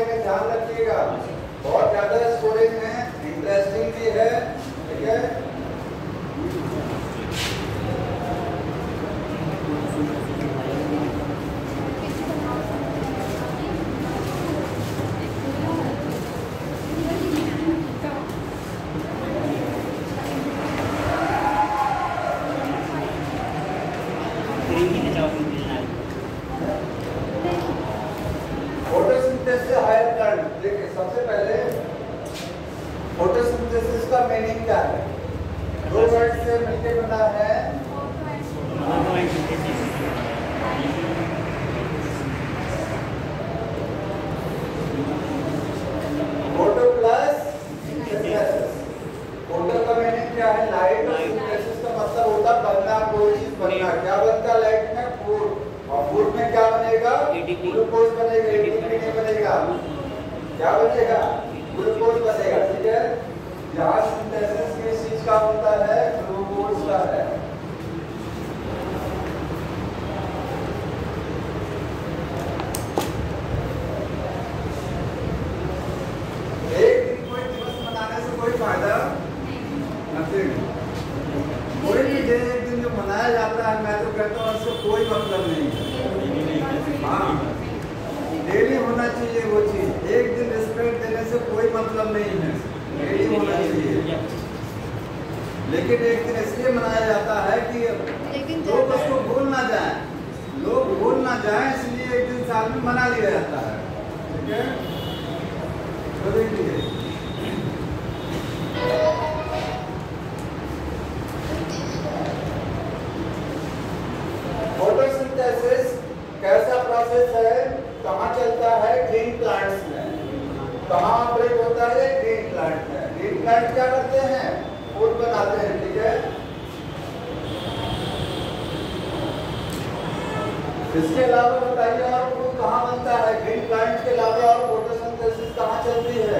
लेकिन ध्यान रखिएगा बहुत ज्यादा स्कोरिंग है, इंटरेस्टिंग भी है, ठीक है। फोटोसिंथेसिस हायर करंट, देखिए सबसे पहले फोटोसिंथेसिस का मीनिंग क्या है? दो वर्ड से मिलकर बना है फोटो प्लस सिंथेसिस। फोटो का मीनिंग क्या है? लाइट, और सिंथेसिस का मतलब होता है बनना, कोई चीज बनना। क्या बनता है लाइट में? फूड, और फूड में क्या बनेगा? ग्लूकोज बनेगा, एटीपी नहीं बनेगा। क्या बनेगा? ग्लूकोज बनेगा, ठीक है। यहाँ सिंथेसिस किस चीज का होता है? ग्लूकोज का है। एक दिन कोई दिवस मनाने से कोई फायदा नहीं। कोई भी डे एक दिन जो मनाया जाता है, मैं तो कहता हूँ उससे कोई मतलब नहीं है। हाँ, डेली होना चाहिए वो चीज। एक दिन रिस्पेक्ट देने से कोई मतलब नहीं है, डेली होना चाहिए। लेकिन एक दिन इसलिए मनाया जाता है कि लोग उसको भूल ना जाए, लोग भूल ना जाए, इसलिए एक दिन साल में मना लिया जाता है, ठीक है। तो देखिए फोटोसिंथेसिस कैसा प्रोसेस है, कहाँ चलता है? ग्रीन प्लांट्स में। कहाँ ऑपरेट होता है? ग्रीन प्लांट में। ग्रीन प्लांट क्या करते हैं? फूड बनाते हैं, ठीक है। इसके अलावा बताइए और फूड कहाँ बनता है? ग्रीन प्लांट के अलावा और फोटोसिंथेसिस कहाँ चलती है?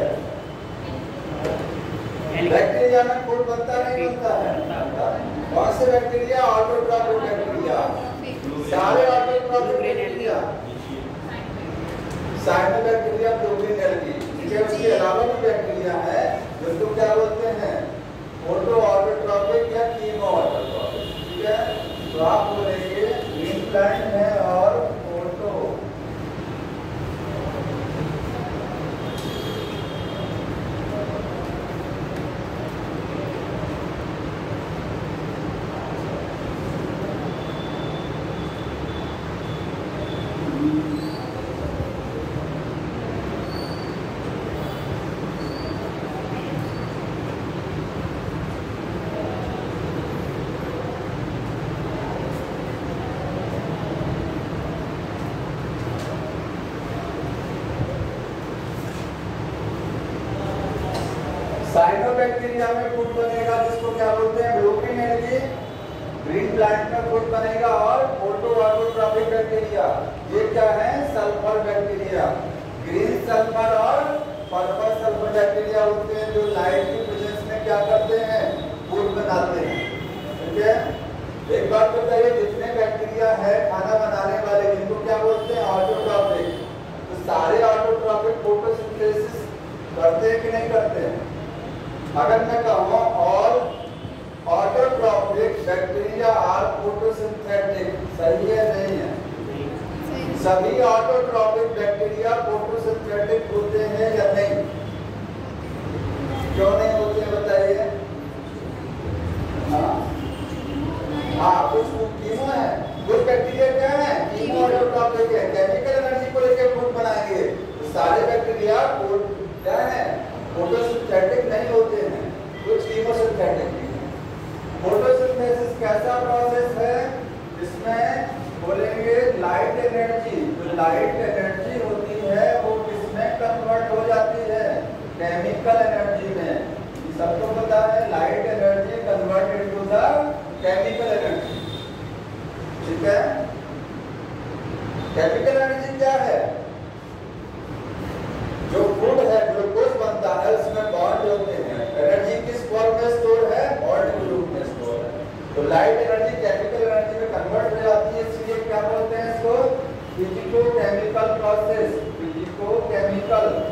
बैक्टीरिया में फूड बनता नहीं बनता है? कौन से बैक्टीरिया? ऑटोट्रॉपिक बैक्टीरिया, सारे ऑटोट्रॉपिक बैक्टीरिया, साइनोबैक्टीरिया, प्रोटीनएल्गी, ठीक है। उसके अलावा भी बैक्टीरिया है जिसको क्या बोलते हैं? फोटो ऑटोट्रॉपिक या कीमो ऑटोट्रॉपिक, ठीक है। तो आप बोलेंगे ग्रीन प्लांट है और फोटो साइनोबैक्टीरिया में फूड बनेगा जिसको क्या बोलते हैं? प्रोटीनएल्गी। ग्रीन प्लांट में फूड बनेगा। और फोटो ऑटोट्रॉपिक बैक्टीरिया, ये क्या है? Sulphur bacteria. ग्रीन सल्फर और पर्पल सल्फर बैक्टीरिया होते हैं जो लाइट की प्रेजेंस में क्या करते हैं? फूड बनाते हैं, ठीक है। एक बात बताइए, जितने बैक्टीरिया है खाना बनाने वाले, जिनको क्या बोलते हैं? ऑटोट्रॉपिक। तो सारे ऑटोट्रॉपिक फोटोसिंथेसिस करते हैं कि नहीं करते हैं? अगर मैं कहूँ और ऑटोट्रॉपिक बैक्टीरिया आर फोटोसिंथेटिक, सही है नहीं है? सभी ऑटोट्रॉपिक बैक्टीरिया फोटोसिंथेटिक होते हैं या नहीं? क्यों नहीं होते हैं बताइए? हाँ, कुछ कीमो है, कुछ बैक्टीरिया क्या है? कीमो ऑटोट्रॉपिक है, केमिकल एनर्जी को लेकर फूड बनाएंगे। तो सारे बैक्टीरिया क्या है? फोटोसिंथेटिक नहीं होते हैं, कुछ कीमोसिंथेटिक भी हैं। फोटोसिंथेसिस कैसा प्रोसेस है? इसमें बोलेंगे लाइट एनर्जी, जो लाइट एनर्जी होती है वो किसमें कन्वर्ट हो जाती है? केमिकल एनर्जी में। सबको पता है light energy converted to the chemical energy, ठीक है। केमिकल एनर्जी क्या है? जो फूड है, ग्लूकोज बनता है, उसमें बॉन्ड होते हैं। एनर्जी किस फॉर्म में स्टोर है? बॉन्ड के रूप में स्टोर है। तो लाइट एनर्जी केमिकल एनर्जी में कन्वर्ट हो जाती है, इसलिए क्या बोलते हैं इसको? Physico chemical process. फिजिको-केमिकल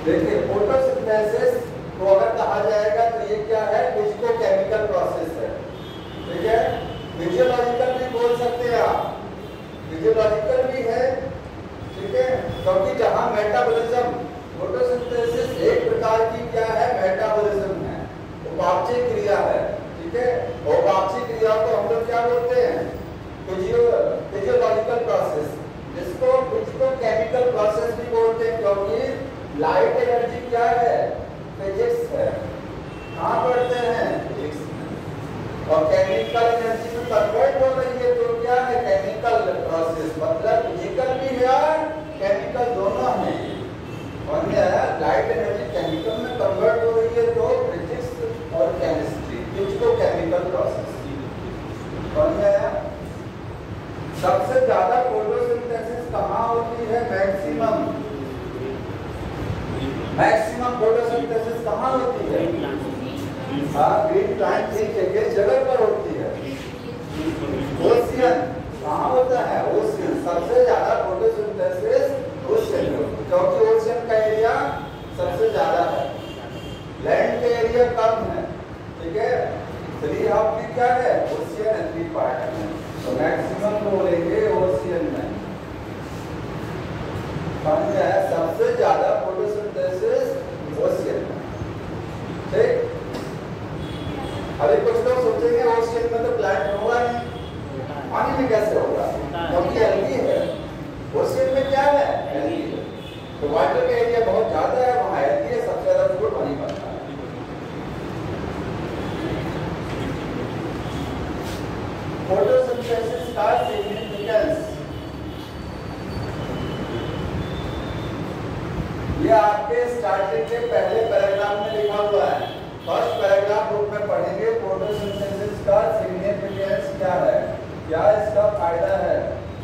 देखिए फोटोसिंथेसिस को अगर कहा जाएगा तो ये क्या है, फिजिको-केमिकल प्रोसेस है, ठीक है। फिजियोलॉजिकल भी बोल सकते हैं आप, फिजियोलॉजिकल भी है, ठीक है, क्योंकि जहां मेटाबॉलिज्म, फोटोसिंथेसिस एक प्रकार की क्या है, मेटाबॉलिज्म है, उपापचय क्रिया है, ठीक है। और उपापचय क्रिया को हम लोग क्या बोलते हैं, फिजियोलॉजिकल प्रोसेस, जिसको फिजिको-केमिकल प्रोसेस भी बोलते हैं, क्योंकि लाइट एनर्जी क्या है, फिजिक्स है, कहाँ पढ़ते हैं, फिजिक्स में। और केमिकल एनर्जी में कन्वर्ट हो रही है तो क्या है, केमिकल प्रोसेस, मतलब फिजिकल भी है और केमिकल दोनों है। और लाइट एनर्जी केमिकल में कन्वर्ट हो रही है तो फिजिक्स और केमिस्ट्री, फिजिको-केमिकल प्रोसेस। और सबसे ज्यादा फोटोसिंथेसिस कहाँ होती है, मैक्सिमम फोटोसिंथेसिस कहाँ होती है, ग्रीन प्लांट की जगह पर होती है। ओशियन कहाँ होता है, ओशियन, सबसे ज्यादा फोटोसिंथेसिस ओशियन में, क्योंकि ओशियन का एरिया सबसे ज्यादा है, लैंड का एरिया कम है, ठीक है। 3/2 भी क्या है, ओशियन है, 3 पार्ट में, तो मैक्सिमम बोलेंगे ओशियन में। सबसे ज्यादा फोटोसिंथेसिस ओशियन में, ठीक। अभी कुछ लोग सोचेंगे ओशियन में तो प्लांट होगा नहीं, पानी में कैसे होगा, क्योंकि एल्गी है, ओशियन में क्या है, एल्गी है, तो वाटर का एरिया बहुत ज्यादा है, वहाँ एल्गी है, सबसे ज्यादा फूड वहीं बनता है। फोटोसिंथेसिस का सिग्निफिकेंस, ये आपके स्टार्टिंग के पहले पैराग्राफ में लिखा हुआ है, फर्स्ट पैराग्राफ बुक में पढ़ेंगे। फोटोसिंथेसिस का सिग्निफिकेंस क्या है, क्या इसका फायदा है,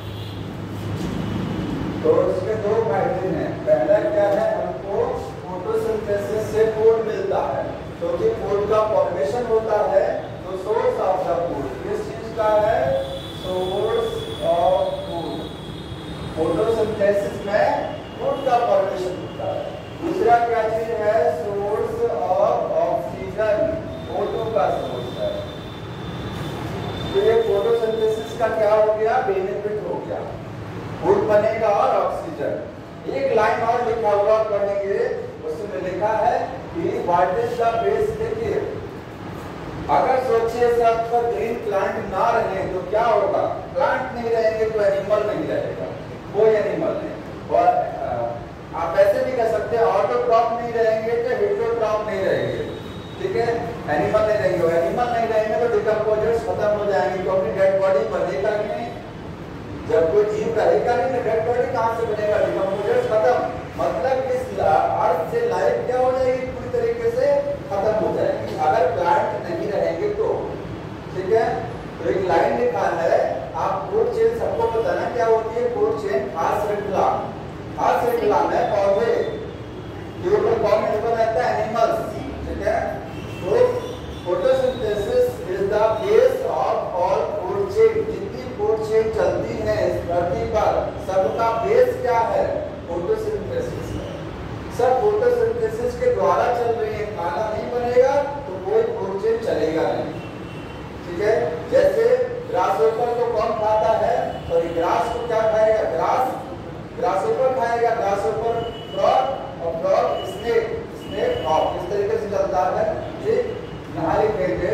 तो इसके 2 फायदे हैं। पहला क्या है, हमको फोटोसिंथेसिस से फूड मिलता है, क्योंकि फूड का फॉर्मेशन होता है, तो सोर्स ऑफ द फूड किस चीज का है, सोर्स ऑफ फूड, फोटोसिंथेसिस में फूड का फॉर्मेशन होता है। दूसरा क्या चीज है, सोर्स ऑफ ऑक्सीजन, O2 का सोर्स है। तो ये फोटोसिंथेसिस का क्या हो गया, बेनिफिट हो गया, फूड बनेगा और ऑक्सीजन। एक लाइन और लिखा हुआ पढ़ेंगे, उसमें लिखा है कि व्हाट इज द बेस, देखिए अगर सोचिए सब पर ग्रीन प्लांट ना रहे तो क्या होगा, प्लांट नहीं रहेंगे तो एनिमल नहीं रहेगा, कोई एनिमल नहीं। और आप ऐसे भी कह सकते हैं ऑटोट्रॉप नहीं रहेंगे तो हेटेरोट्रॉप नहीं रहेंगे, ठीक है, एनिमल नहीं रहेंगे, एनिमल नहीं रहेंगे तो डिकम्पोजर्स खत्म हो जाएंगे, क्योंकि डेड बॉडी बनेगा ही नहीं, जब कोई जीव रहेगा नहीं तो डेड बॉडी कहाँ से बनेगा, डिकम्पोजर्स खत्म, मतलब इस अर्थ से लाइफ क्या हो जाएगी, पूरी तरीके से खत्म हो जाएगी अगर प्लांट नहीं रहेंगे तो, ठीक है। तो एक लाइन लिखा है, आप फूड चेन सबको पता ना क्या होती है, फूड चेन खास श्रृंखला, खास श्रृंखला में पौधे के ऊपर कौन निर्भर रहता है, एनिमल्स, ठीक है। तो photosynthesis is the base of all food chain, जितनी फूड चेन चलती है इस धरती पर सबका बेस क्या है, फोटोसिंथेसिस है, सब फोटोसिंथेसिस के द्वारा चल रही है, खाना नहीं बनेगा तो कोई फूड चेन चलेगा नहीं, ठीक है। जैसे ग्रासहोपर को कौन खाता है, तो ग्रास को क्या खाएगा, ग्रासहोपर खाएगा, ग्रासहोपर फ्रॉग और फ्रॉग स्नेक हॉप, इस तरीके से चलता है, ठीक। यहाँ लिखेंगे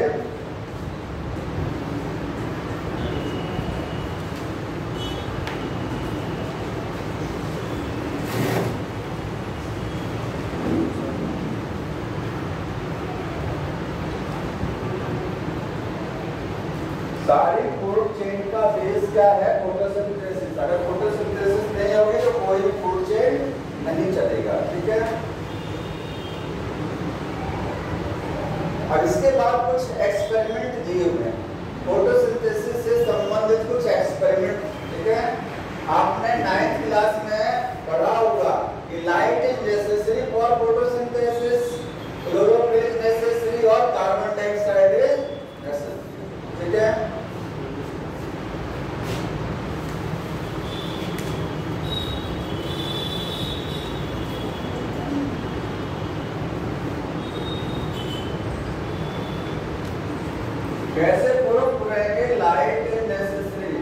सारी फूड चेन का बेस क्या है, फोटोसिंथेसिस। अगर फोटोसिंथेसिस नहीं होगी तो कोई फूड चेन नहीं चलेगा, ठीक है। अब इसके बाद कुछ एक्सपेरिमेंट दिए हुए हैं, फोटोसिंथेसिस से संबंधित कुछ एक्सपेरिमेंट, ठीक है। आपने 9th क्लास में पढ़ा होगा कि light is necessary for photosynthesis, chlorophyll is necessary और कार्बन डाइऑक्साइड इज नेसेसरी, ठीक है। कैसे प्रूफ करेंगे लाइट इज नेसेसरी?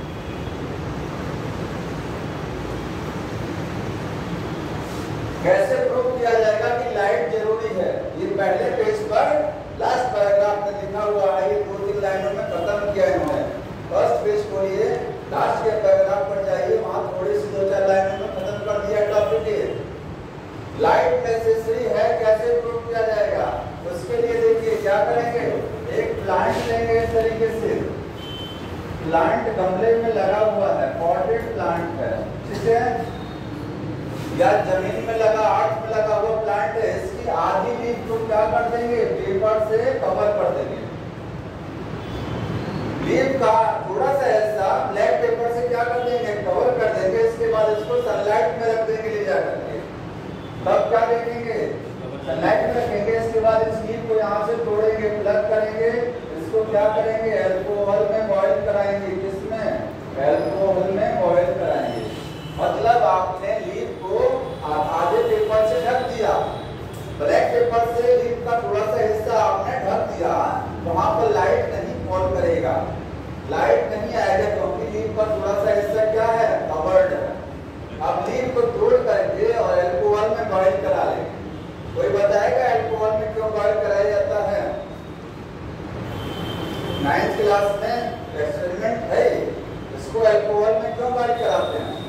कैसे प्रूफ किया जाएगा कि लाइट जरूरी है? ये पहले पेज पर लास्ट पैराग्राफ में लिखा हुआ है, ये 2-3 लाइनों में खत्म किया इन्होंने। फर्स्ट पेज खोलिए, लास्ट के पैराग्राफ पर जाइए, वहां थोड़ी सी 2-4 लाइनों में खत्म कर दिया टॉपिक। लाइट नेसेसरी है, कैसे प्रूफ किया जाएगा? उसके लिए देखिए क्या करेंगे, एक प्लांट लेंगे इस तरीके से, प्लांट गमले में लगा हुआ है, पॉटेड प्लांट है, ठीक है, या जमीन में लगा, आर्ट में लगा हुआ प्लांट है, इसकी आधी लीफ को क्या कर देंगे, पेपर से कवर कर देंगे। लीफ का थोड़ा सा हिस्सा ब्लैक पेपर से क्या कर देंगे, कवर कर देंगे। इसके बाद इसको सनलाइट में रख देंगे ले जा करके, तब क्या देखेंगे, सनलाइट में रखेंगे। इसके बाद इस लीफ को यहाँ से तोड़ेंगे, प्लग करेंगे, इसको क्या करेंगे, अल्कोहल में बॉईल कराएंगे। किसमें? अल्कोहल में बॉईल कराएंगे। मतलब आपने लीफ को आधे पेपर से ढक दिया, ब्लैक पेपर से लीफ का थोड़ा सा हिस्सा आपने ढक दिया, वहां पर लाइट नहीं फॉल करेगा, लाइट नहीं आएगा, क्योंकि लीफ का थोड़ा सा हिस्सा क्या है, कवर्ड है। अब लीफ को तोड़ करके और अल्कोहल में बॉईल करा लेंगे। कोई बताएगा अल्कोहल में क्यों बॉईल कराया जाता है? 9th क्लास में एक्सपेरिमेंट है, इसको अल्कोहल में क्यों बॉईल कराते हैं?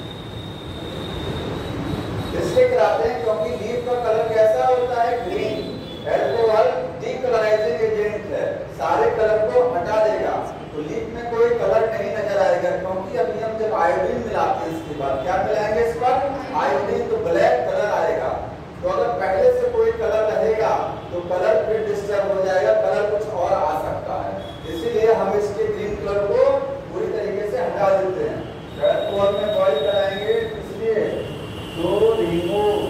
इसलिए कराते हैं क्योंकि लीफ का कलर कैसा होता है, ग्रीन। अल्कोहल डीकलराइजिंग एजेंट है, सारे कलर को हटा देगा, तो लीफ में कोई कलर नहीं नजर आएगा। क्योंकि अभी हम जब आयोडीन मिलाते हैं, इसके बाद क्या मिलाएंगे इस पर, आयोडीन, तो ब्लैक कलर आएगा। तो अगर पहले से कोई कलर रहेगा तो कलर फिर डिस्टर्ब हो जाएगा, कलर कुछ और आ सकता है। इसीलिए हम इसके ग्रीन कलर को पूरी तरीके से हटा देते हैं। अल्कोहल में बॉईल कराएंगे, इसलिए तो रिमूव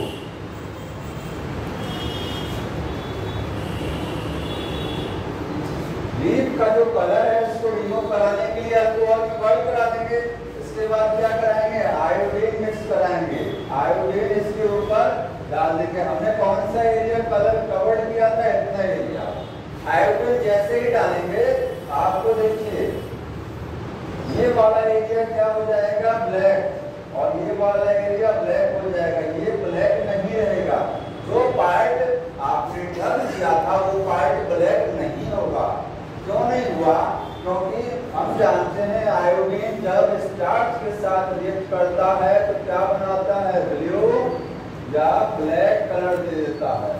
लीफ का जो कलर है उसको रिमूव कराने के लिए अल्कोहल में बॉईल करा देंगे। इसके बाद क्या कराएंगे, आयोडीन मिक्स कराएंगे, आयोडीन इसके ऊपर डाल देंगे। हमने कौन सा एरिया कलर कवर्ड किया था, इतना एरिया। आयोडीन जैसे ही डालेंगे, आपको देखिए ये वाला एरिया क्या हो जाएगा, ब्लैक, और ये वाला एरिया ब्लैक हो जाएगा। ये ब्लैक नहीं रहेगा, जो पार्ट आपने ढक दिया था वो पार्ट ब्लैक नहीं होगा। क्यों नहीं हुआ? क्योंकि हम जानते हैं आयोडीन जब स्टार्च के साथ रिएक्ट करता है तो क्या बनाता है, ब्लू या ब्लैक कलर दे देता है।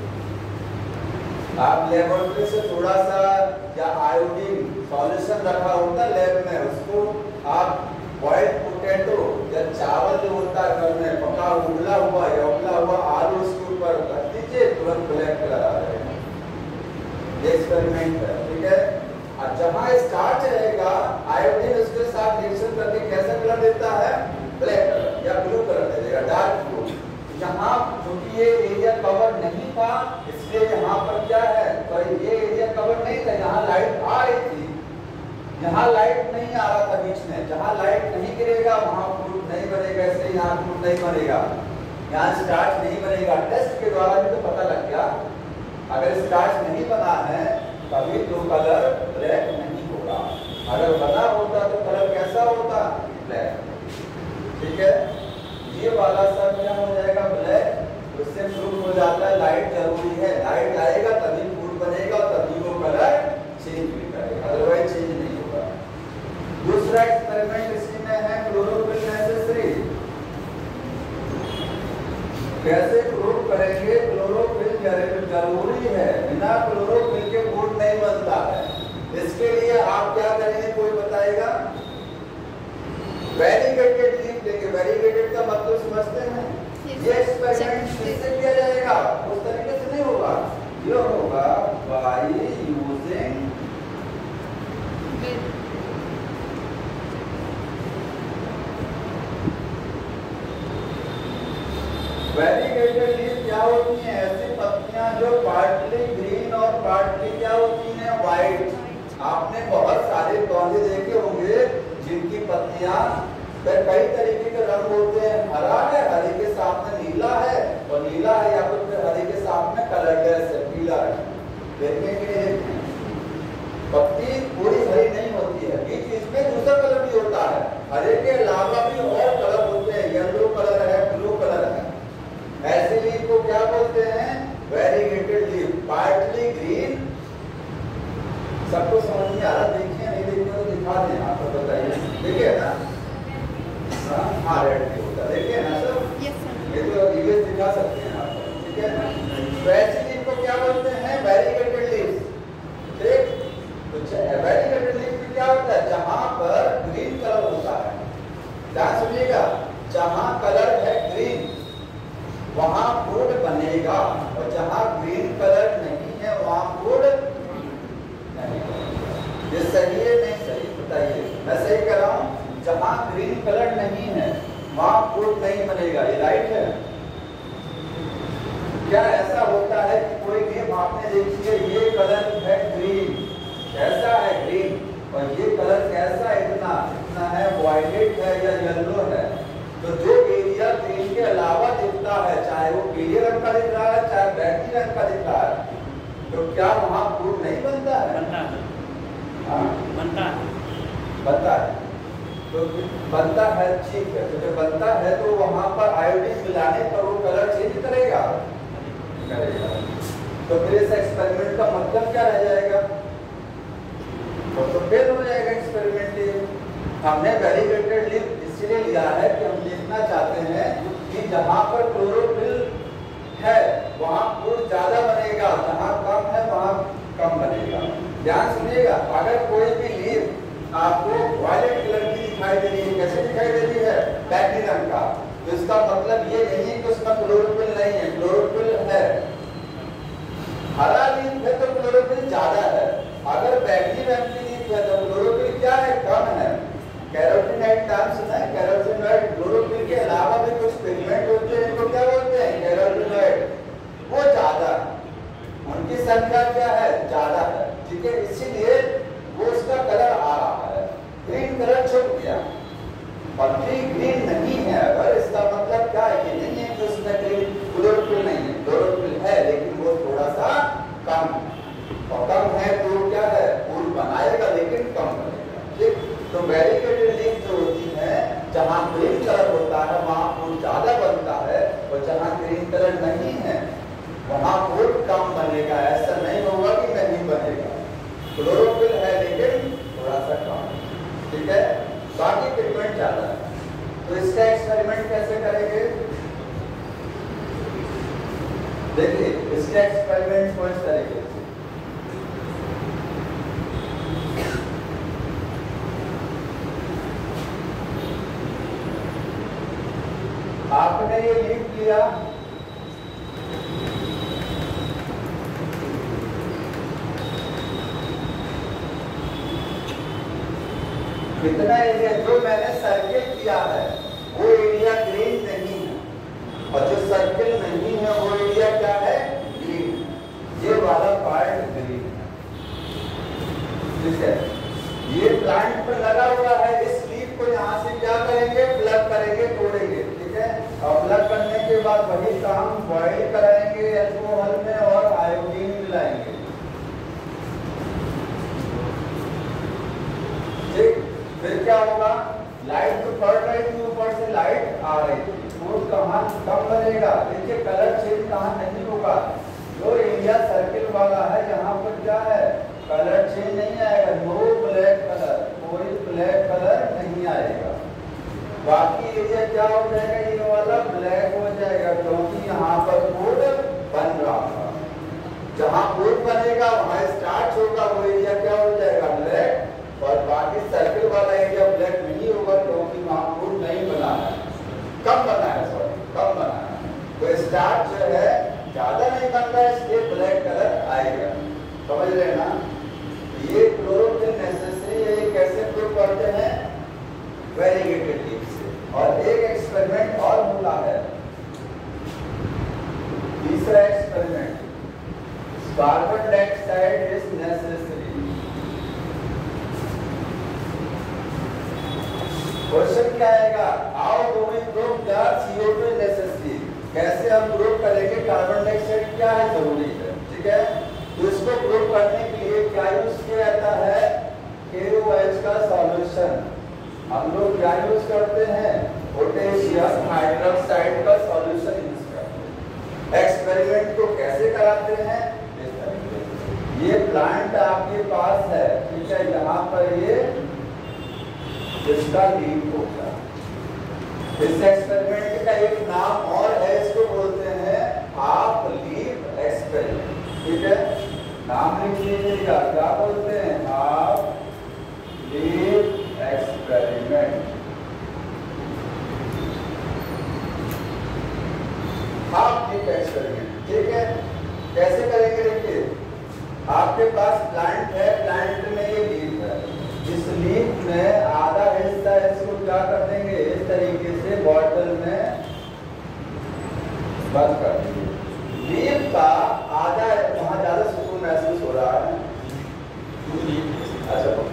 आप लेबोरेटरी से थोड़ा सा या आयोडीन सॉल्यूशन रखा होता है लैब में, उसको आप बॉइल्ड पोटैटो या चावल जो होता है घर में पका उबला हुआ या उबला हुआ आलू उसके ऊपर रख दीजिए, तुरंत ब्लैक कलर आ जाएगा। ये एक्सपेरिमेंट है, ठीक है। और जहाँ स्टार्च रहेगा, आयोडीन उसके साथ रिएक्शन करके कैसा कलर देता है, ब्लैक कलर या ब्लू कलर दे देगा, डार्क ब्लू। यहाँ क्योंकि ये एरिया कवर नहीं था, इसलिए यहाँ पर क्या है, तो ये एरिया कवर नहीं था, यहाँ लाइट आ रही थी, यहाँ लाइट नहीं आ रहा था बीच में। जहाँ लाइट नहीं गिरेगा वहाँ फ्रूट नहीं बनेगा, इसलिए यहाँ फ्रूट नहीं बनेगा, यहाँ स्टार्च नहीं बनेगा। टेस्ट के द्वारा भी तो पता लग गया, अगर स्टार्च नहीं बना है तभी तो कलर ब्लैक नहीं होगा, अगर बना होता तो कलर कैसा होता, ब्लैक, ठीक है। ये वाला सब क्या हो जाएगा, ब्लैक, उससे प्रूफ हो जाता है लाइट जरूरी है। लाइट आएगा तभी फ्रूट बनेगा, तभी वो कलर चेंज भी करेगा, अदरवाइज चेंज नहीं होगा। दूसरा एक्सपेरिमेंट इसी में है, क्लोरोफिल नेसेसरी। कैसे प्रूव करेंगे, क्लोरोफिल जरूरी है, बिना क्लोरोफिल के फूड नहीं बनता है। इसके लिए आप क्या करेंगे, कोई बताएगा? वेरीगेटेड लीफ लेंगे। वेरीगेटेड का मतलब समझते हैं? ये एक्सपेरिमेंट किससे किया जाएगा, उस तरीके से नहीं होगा, ये होगा बाय यूजिंग वेरीगेटेड लीफ। क्या होती हैं, ऐसी पत्तियां जो पार्टली ग्रीन और पार्टली क्या होती हैं, व्हाइट। आपने बहुत सारे पौधे देखे होंगे जिनकी पत्तियां कई तरीके के रंग होते हैं, हरा है, हरे के साथ में नीला है, और नीला है या फिर हरे के साथ में कलरलेस है, पीला है। देखने के लिए पत्ती पूरी हरी नहीं होती है, बीच बीच में दूसरा कलर भी होता है, हरे के अलावा भी और कलर होते हैं, येलो कलर है, ब्लू कलर है। ऐसे लीफ को क्या बोलते हैं? Variegated leaf, partly green. सबको समझ में आ रहा? देखिए नहीं देखिए तो दिखा दें आपको, बताइए। देखिए ना, हाँ रेड भी होता है, देखिए ना सर, ये तो इमेज दिखा सकते हैं आपको, ठीक है ना। तो ऐसे लीफ को क्या बोलते हैं? Variegated leaf. ठीक, तो वेरीगेटेड लीफ में क्या होता है? जहां पर ग्रीन कलर होता है, ध्यान सुनिएगा, जहां कलर है ग्रीन वहां फूड बनेगा, और जहां ग्रीन कलर नहीं है वहां फूड नहीं बनेगा। ये सही है नहीं सही? बताइए। मैं सही कह रहा हूं? जहां ग्रीन कलर नहीं है वहां फूड नहीं बनेगा, ये राइट है। क्या ऐसा होता है कि कोई गेम आपने देखी है, ये कलर है ग्रीन, कैसा है ग्रीन, और ये कलर कैसा इतना इतना है, वायलेट है या येलो है, तो जो एरिया ग्रीन के अलावा दिखता है, चाहे वो पीले रंग का दिख रहा है चाहे बैगनी रंग का दिख रहा है, तो क्या वहां फूड नहीं बनता है? बनता है। बनता है, बनता है, तो बनता है, ठीक है। तो जब बनता है तो वहां पर आयोडीन मिलाने पर वो कलर चेंज करेगा, करेगा। तो फिर इस एक्सपेरिमेंट का मतलब क्या रह जाएगा? तो फेल हो जाएगा एक्सपेरिमेंट। हमने वेरीगेटेड लीफ इसलिए लिया है कि हम देखना चाहते हैं कि जहां पर क्लोरोफिल है वहां फूड ज्यादा बनेगा, जहां कम है वहां कम बनेगा। ध्यान सुनिएगा, अगर कोई भी लीफ आपको वायलेट कलर की दिखाई दे रही है, कैसे दिखाई दे रही है? बैगनी रंग का, तो इसका मतलब ये नहीं है कि उसमें क्लोरोफिल नहीं है, क्लोरोफिल है। हरा लीफ है तो क्लोरोफिल ज्यादा है, अगर बैगनी रंग की लीफ है तो क्लोरोफिल क्या है? कम है। कैरोटीनॉइड नाम सुना है? कैरोटीनॉइड क्लोरोफिल के अलावा भी कुछ पिगमेंट होते हैं, इनको क्या बोलते हैं? कैरोटीनॉइड। वो ज्यादा है, उनकी संख्या क्या है? ज्यादा है, ठीक है। इसीलिए वो उसका कलर आ रहा है, ग्रीन कलर छुप गया। और ग्रीन नहीं है अगर, इसका मतलब क्या है? कि नहीं है कि उसमें ग्रीन क्लोरोफिल नहीं है, क्लोरोफिल है लेकिन वो थोड़ा सा कम, और कम है तो क्या है? फूल बनाएगा लेकिन कम बनेगा, ठीक। तो वेरीगेटेड लीफ जो होती है, जहां ग्रीन कलर होता है वहां फूल ज्यादा बनता है, और जहां ग्रीन कलर नहीं है वहां फूल कम बनेगा। ऐसा नहीं होगा कि नहीं बनेगा, क्लोरोफिल है लेकिन थोड़ा सा कम, ठीक है, बाकी पिगमेंट ज्यादा है। तो इसका एक्सपेरिमेंट कैसे करेंगे? देखिए इसका एक्सपेरिमेंट को इस तरीके से, आपने ये लीफ लिया, कितना एरिया जो मैंने सर्किल किया है वो एरिया ग्रीन नहीं है, और जो सर्किल नहीं है वो एरिया क्या है? ग्रीन। ये वाला पार्ट ग्रीन है, ठीक है। ये प्लांट पर लगा हुआ है, इस लीफ को यहाँ से क्या करेंगे? प्लग करेंगे, तोड़ेंगे, ठीक है। और प्लग करने के बाद वही काम बॉइल कराएंगे अल्कोहल में और आयोडीन मिलाएंगे, ठीक। फिर क्या होगा? लाइट तो पड़ रही थी, ऊपर से लाइट आ रही थी, फूड कहाँ कम बनेगा? देखिए कलर चेंज कहाँ नहीं होगा, जो एरिया सर्किल वाला है यहाँ पर क्या है? कलर चेंज नहीं आएगा, नो ब्लैक कलर, कोई ब्लैक कलर नहीं आएगा। बाकी एरिया क्या हो जाएगा? ये वाला ब्लैक हो जाएगा, क्योंकि यहाँ पर फूड बन रहा था। जहाँ फूड बनेगा वहाँ स्टार्च होगा, वो एरिया क्या हो जाएगा? ब्लैक। और बाकी सर्किल वाला एरिया ब्लैक नहीं होगा, क्योंकि वहाँ फूड नहीं बना है, कम बना है, सॉरी कम बना है। तो स्टार्च जो है ज्यादा नहीं बन रहा है, इसलिए ब्लैक कलर आएगा, समझ रहे ना? ये क्लोरोफिल नेसेसरी है, ये कैसे प्रूव करते हैं? वेरीगेटेड लीफ से। और एक एक्सपेरिमेंट और मिला है, तीसरा experiment, carbon dioxide is necessary. Question क्या आएगा? How do we prove that CO2 is necessary? कैसे हम प्रूव करेंगे कार्बन डाइऑक्साइड क्या है, जरूरी है, ठीक है। तो इसको प्रूव करने के लिए ये क्या यूज किया जाता है? KOH का सॉल्यूशन। हम लोग क्या यूज करते हैं? पोटेशियम हाइड्रोक्साइड का सॉल्यूशन यूज करते हैं। एक्सपेरिमेंट को कैसे कराते हैं? इस तरीके से। ये प्लांट आपके पास है, ठीक है, यहाँ पर ये इसका लीफ होगा। इस एक्सपेरिमेंट का एक नाम और है, इसको बोलते हैं हाफ लीफ एक्सपेरिमेंट, ठीक है। नाम लिख लीजिएगा, क्या बोलते हैं? Half leaf experiment. Half leaf experiment, ठीक है। कैसे करेंगे? देखिए, आपके पास प्लांट है, प्लांट में ये लीफ है, इस लीफ में आधा हिस्सा इसको क्या कर देंगे? इस तरीके से बॉटल में बंद कर देंगे। लीफ का आधा, वहां ज्यादा सुकून महसूस हो रहा है। अच्छा,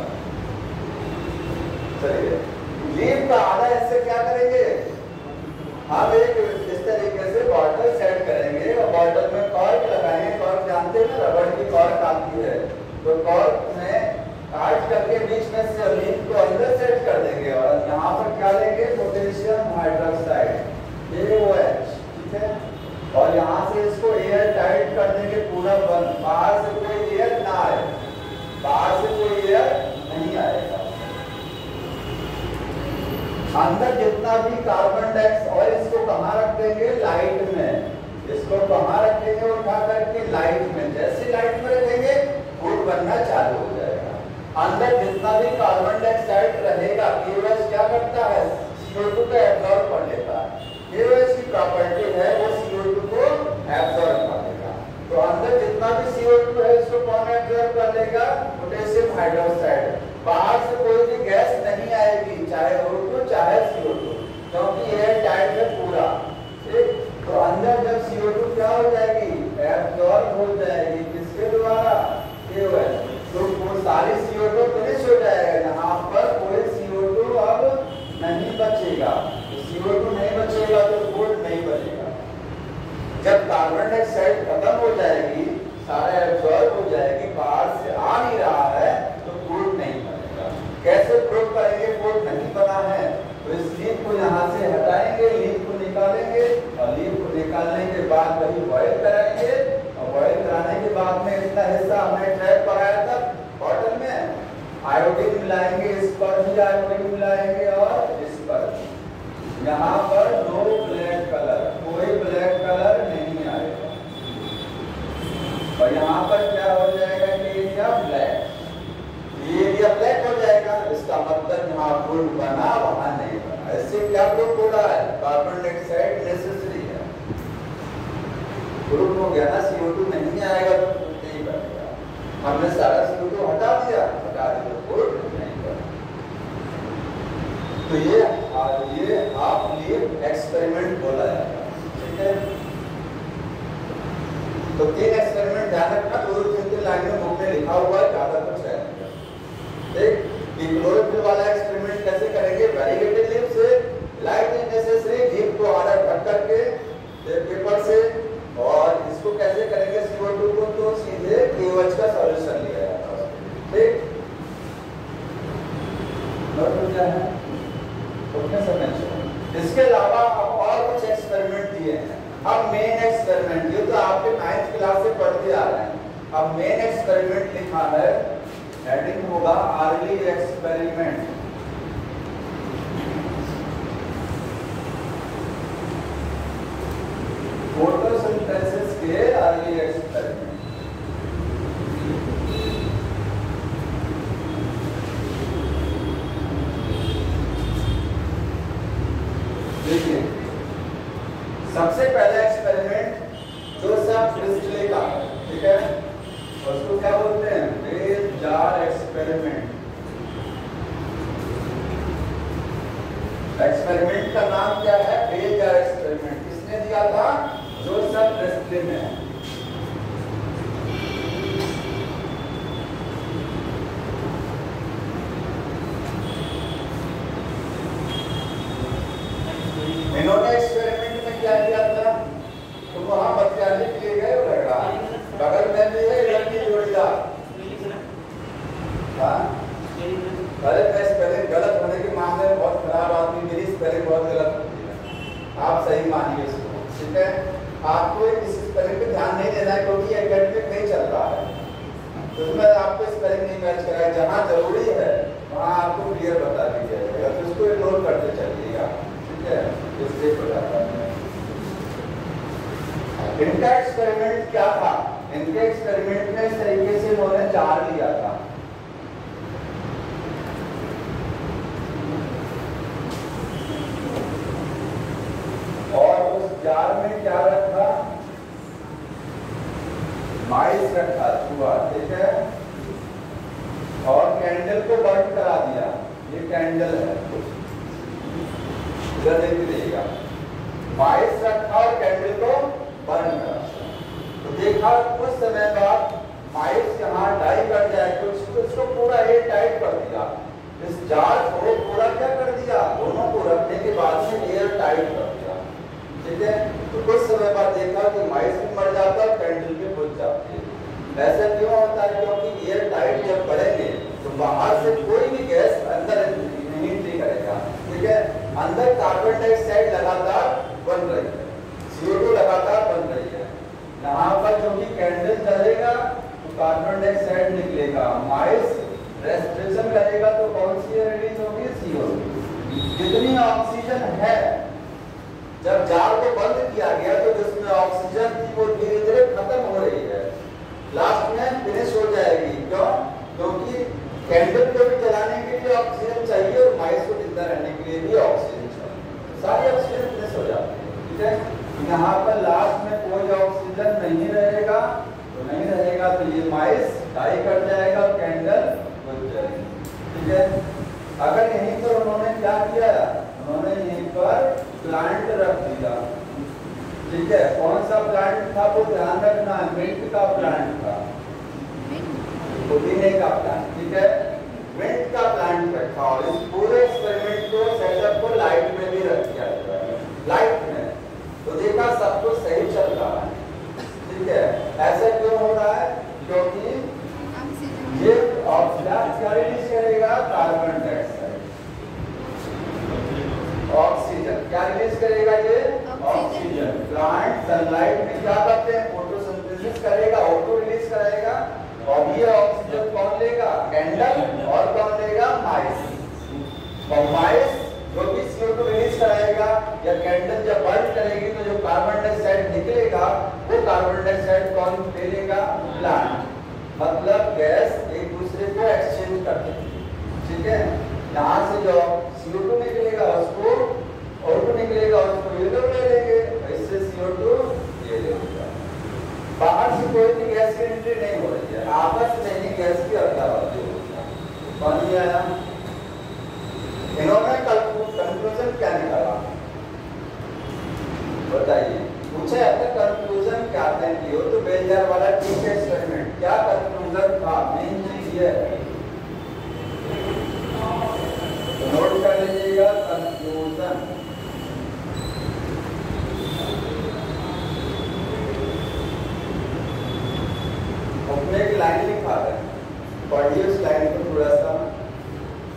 चलिए, लीफ का आधा हिस्से क्या करेंगे? हम एक इस तरीके से बॉटल सेट करेंगे और बॉटल में कॉर्क लगाएंगे। कॉर्क जानते हैं ना, रबड़ की कॉर्क आती है, तो कॉर्क में काट करके बीच में से लीफ को अंदर सेट कर देंगे और यहाँ पर क्या लेंगे? पोटेशियम हाइड्रोक्साइड KOH, ठीक है। और यहाँ से इसको एयर टाइट कर देंगे, पूरा बंद, बाहर से कोई एयर ना आए, बाहर से कोई एयर नहीं आएगा। अंदर जितना भी कार्बन डाइऑक्साइड, और इसको कहाँ रख देंगे? लाइट में। इसको कहाँ रखेंगे? उठा करके लाइट में। जैसे लाइट में रखेंगे फूड बनना चालू हो जाएगा। अंदर जितना भी कार्बन डाइऑक्साइड रहेगा, KOH क्या करता है? CO2 को एब्जॉर्ब कर लेता है। KOH की प्रॉपर्टी है वो CO2 को एब्जॉर्ब कर लेगा। तो अंदर जितना भी CO2 है इसको कौन एब्जॉर्ब कर लेगा? Potassium hydroxide. बाहर से कोई भी गैस नहीं आएगी, चाहे O2 चाहे CO2, क्योंकि एयर टाइट है पूरा, ठीक। तो अंदर जब CO2 क्या हो जाएगी? एब्जॉर्ब हो जाएगी। किसके द्वारा? KOH। तो वो सारी CO2 फिनिश हो जाएगा, यहाँ पर कोई CO2 अब नहीं बचेगा। तो CO2 नहीं बचेगा तो फूड नहीं बचेगा। जब कार्बन डाइऑक्साइड खत्म हो जाएगी, सारा एब्जॉर्ब हो जाएगी, बाहर से आ नहीं रहा है, तो फूड नहीं बनेगा। कैसे प्रूव करेंगे फूड नहीं बना है? तो इस लीफ को यहाँ से हटाएंगे, लीफ को निकालेंगे और लीफ को निकालने के बाद वही बॉयल कराएंगे और बॉयल कराने के बाद में इतना हिस्सा हमने ट्रैप कराया था बॉटल में, आयोडीन मिलाएंगे, इस पर भी आयोडीन मिलाएंगे और इस पर। यहाँ पर नो ब्लैक कलर, कोई ब्लैक कलर नहीं आएगा। और यहाँ पर क्या हो जाएगा कि एरिया ब्लैक, ये एरिया ब्लैक हो जाएगा। इसका मतलब यहाँ फूड बना, वहां नहीं बना। इससे क्या प्रूफ हो रहा है? कार्बन डाइऑक्साइड नेसेसरी है। प्रूफ हो गया ना, CO2 नहीं आएगा तो फूड नहीं बनेगा। हमने सारा CO2 हटा दिया तो फूड नहीं बनेगा। तो ये हाफ लीफ एक्सपेरिमेंट बोला जाता है, ठीक है। तो 3 एक्सपेरिमेंट ध्यान रखना, 2-3 लाइन में बुक में लिखा हुआ है, ज्यादा कुछ है ठीक। क्लोरोफिल वाला एक्सपेरिमेंट कैसे करेंगे? वेरीगेटेड लीफ से लाइट इज नेसेसरी, लीफ को आधा ढक करके पेपर से, और इसको कैसे करेंगे? CO2 को तो सीधे KOH का सॉल्यूशन लिया जाता है, ठीक। नोट हो गया है? इसके अलावा और कुछ एक्सपेरिमेंट दिए हैं। अब मेन एक्सपेरिमेंट, ये तो आपके 9th क्लास से पढ़ते आ रहे हैं। अब मेन एक्सपेरिमेंट लिखा है, हेडिंग होगा अर्ली एक्सपेरिमेंट। फोटोसिंथेसिस के अर्ली एक्सपेरिमेंट। देखिए, सबसे पहला एक्सपेरिमेंट जोसेफ प्रिस्टले का, ठीक है, उसको क्या बोलते हैं? Bell jar experiment. एक्सपेरिमेंट का नाम क्या है? Bell jar experiment. किसने दिया था? जोसेफ प्रिस्टले ने। इन्होंने एक्सपेरिमेंट में क्या किया था? तो वहां बच्चा के लिए गए, लड़का बगल में भी है, लड़की जोड़ीदार, हाँ? अरे मैं स्पेलिंग गलत होने के मामले में बहुत खराब आदमी, मेरी स्पेलिंग बहुत गलत होती है, आप सही मानिए इसको, ठीक है? आपको इस स्पेलिंग पे ध्यान नहीं देना है क्योंकि एकेडमिक नहीं चल रहा है, तो उसमें आपको स्पेलिंग नहीं मैच करा है। जहाँ जरूरी है वहाँ आपको क्लियर बता दी जाएगा, तो उसको इग्नोर करते चलिएगा, ठीक है? इसलिए हो जाता है। इनका एक्सपेरिमेंट क्या था? इनके एक्सपेरिमेंट में इस तरीके से उन्होंने जार लिया था, और उस जार में क्या रखा? माइस रखा, चूहा, ठीक है? और कैंडल को बर्न करा दिया, ये कैंडल है, इधर देख लीजिएगा, माइस रखा और कैंडल को बर्न करा। तो देखा कुछ समय बाद माइस यहाँ डाई कर जाए, कुछ इसको पूरा एयर टाइट कर दिया, इस जार को पूरा क्या कर दिया, दोनों को रखने के बाद में एयर टाइट कर दिया, ठीक है? तो कुछ समय बाद देखा कि माइस भी मर जाता है, कैंडल भी बुझ जाती है। ऐसा क्यों होता है? क्योंकि एयर टाइट जब करेंगे तो बाहर से कोई भी गैस अंदर नहीं एंट्री करेगा, ठीक है? अंदर कार्बन डाइऑक्साइड लगातार बन रही है, CO2 लगातार बन रही है। यहाँ पर जो कि कैंडल जलेगा तो कार्बन डाइऑक्साइड निकलेगा, माइस रेस्पिरेशन करेगा तो कौन सी रिलीज होगी? CO2। जितनी ऑक्सीजन है, जब जार को बंद किया गया तो जिसमें ऑक्सीजन थी वो धीरे धीरे खत्म हो रही है, लास्ट में फिनिश हो जाएगी। क्यों? क्योंकि कैंडल को भी जलाने के लिए ऑक्सीजन चाहिए और माइस को जिंदा रहने के लिए भी ऑक्सीजन चाहिए, सारी ऑक्सीजन फिनिश हो जाती है, ठीक है? यहाँ पर लास्ट में कोई ऑक्सीजन नहीं रहेगा, तो नहीं रहेगा तो ये माइस डाई कर जाएगा और कैंडल बुझ जाएगी, ठीक है? अगर यहीं पर उन्होंने क्या किया, उन्होंने यहीं पर प्लांट रख दिया, ठीक है? कौन सा प्लांट था वो ध्यान रखना है, मिंट का प्लांट था, पुदीने का प्लांट, ठीक है? मिंट का प्लांट रखा और इस पूरे एक्सपेरिमेंट को, सेटअप को लाइट में भी रख दिया, लाइट में, तो देखा सब कुछ सही चल रहा है, ठीक है? ऐसा क्यों हो रहा है? क्योंकि ये ऑक्सीजन क्या रिलीज करेगा? Carbon dioxide. ऑक्सीजन क्या रिलीज करेगा? ये ऑक्सीजन। प्लांट सनलाइट में क्या करते हैं? फोटोसिंथेसिस करेगा, O2 रिलीज करेगा, और ये ऑक्सीजन कौन लेगा? कैंडल। और कौन लेगा? माइस। और माइस जो भी CO2 रिलीज कराएगा या कैंडल जब बर्न करेगी तो जो कार्बन डाइऑक्साइड निकलेगा वो कार्बन डाइऑक्साइड कौन ले लेगा? प्लांट। मतलब गैस एक दूसरे को एक्सचेंज करते हैं, ठीक है? यहाँ से जो CO2 निकलेगा उसको O2 निकलेगा, उसको ये लोग ले लेंगे, इससे CO2 ये ले लेगा। बाहर से कोई भी गैस की एंट्री नहीं हो रही है, आपस में ही गैस की अदला-बदली हो रही है। पानी आया, इन्होंने कंक्लूजन क्या निकाला बताइए? पूछे आता कंक्लूजन क्या था? ये तो बेलजार वाला ठीक है एक्सपेरिमेंट, क्या कंक्लूजन था? मेन चीज ये है, नोट कर लीजिएगा कंक्लूजन। अपने एक लाइन लिखा है, पढ़िए उस लाइन को थोड़ा सा।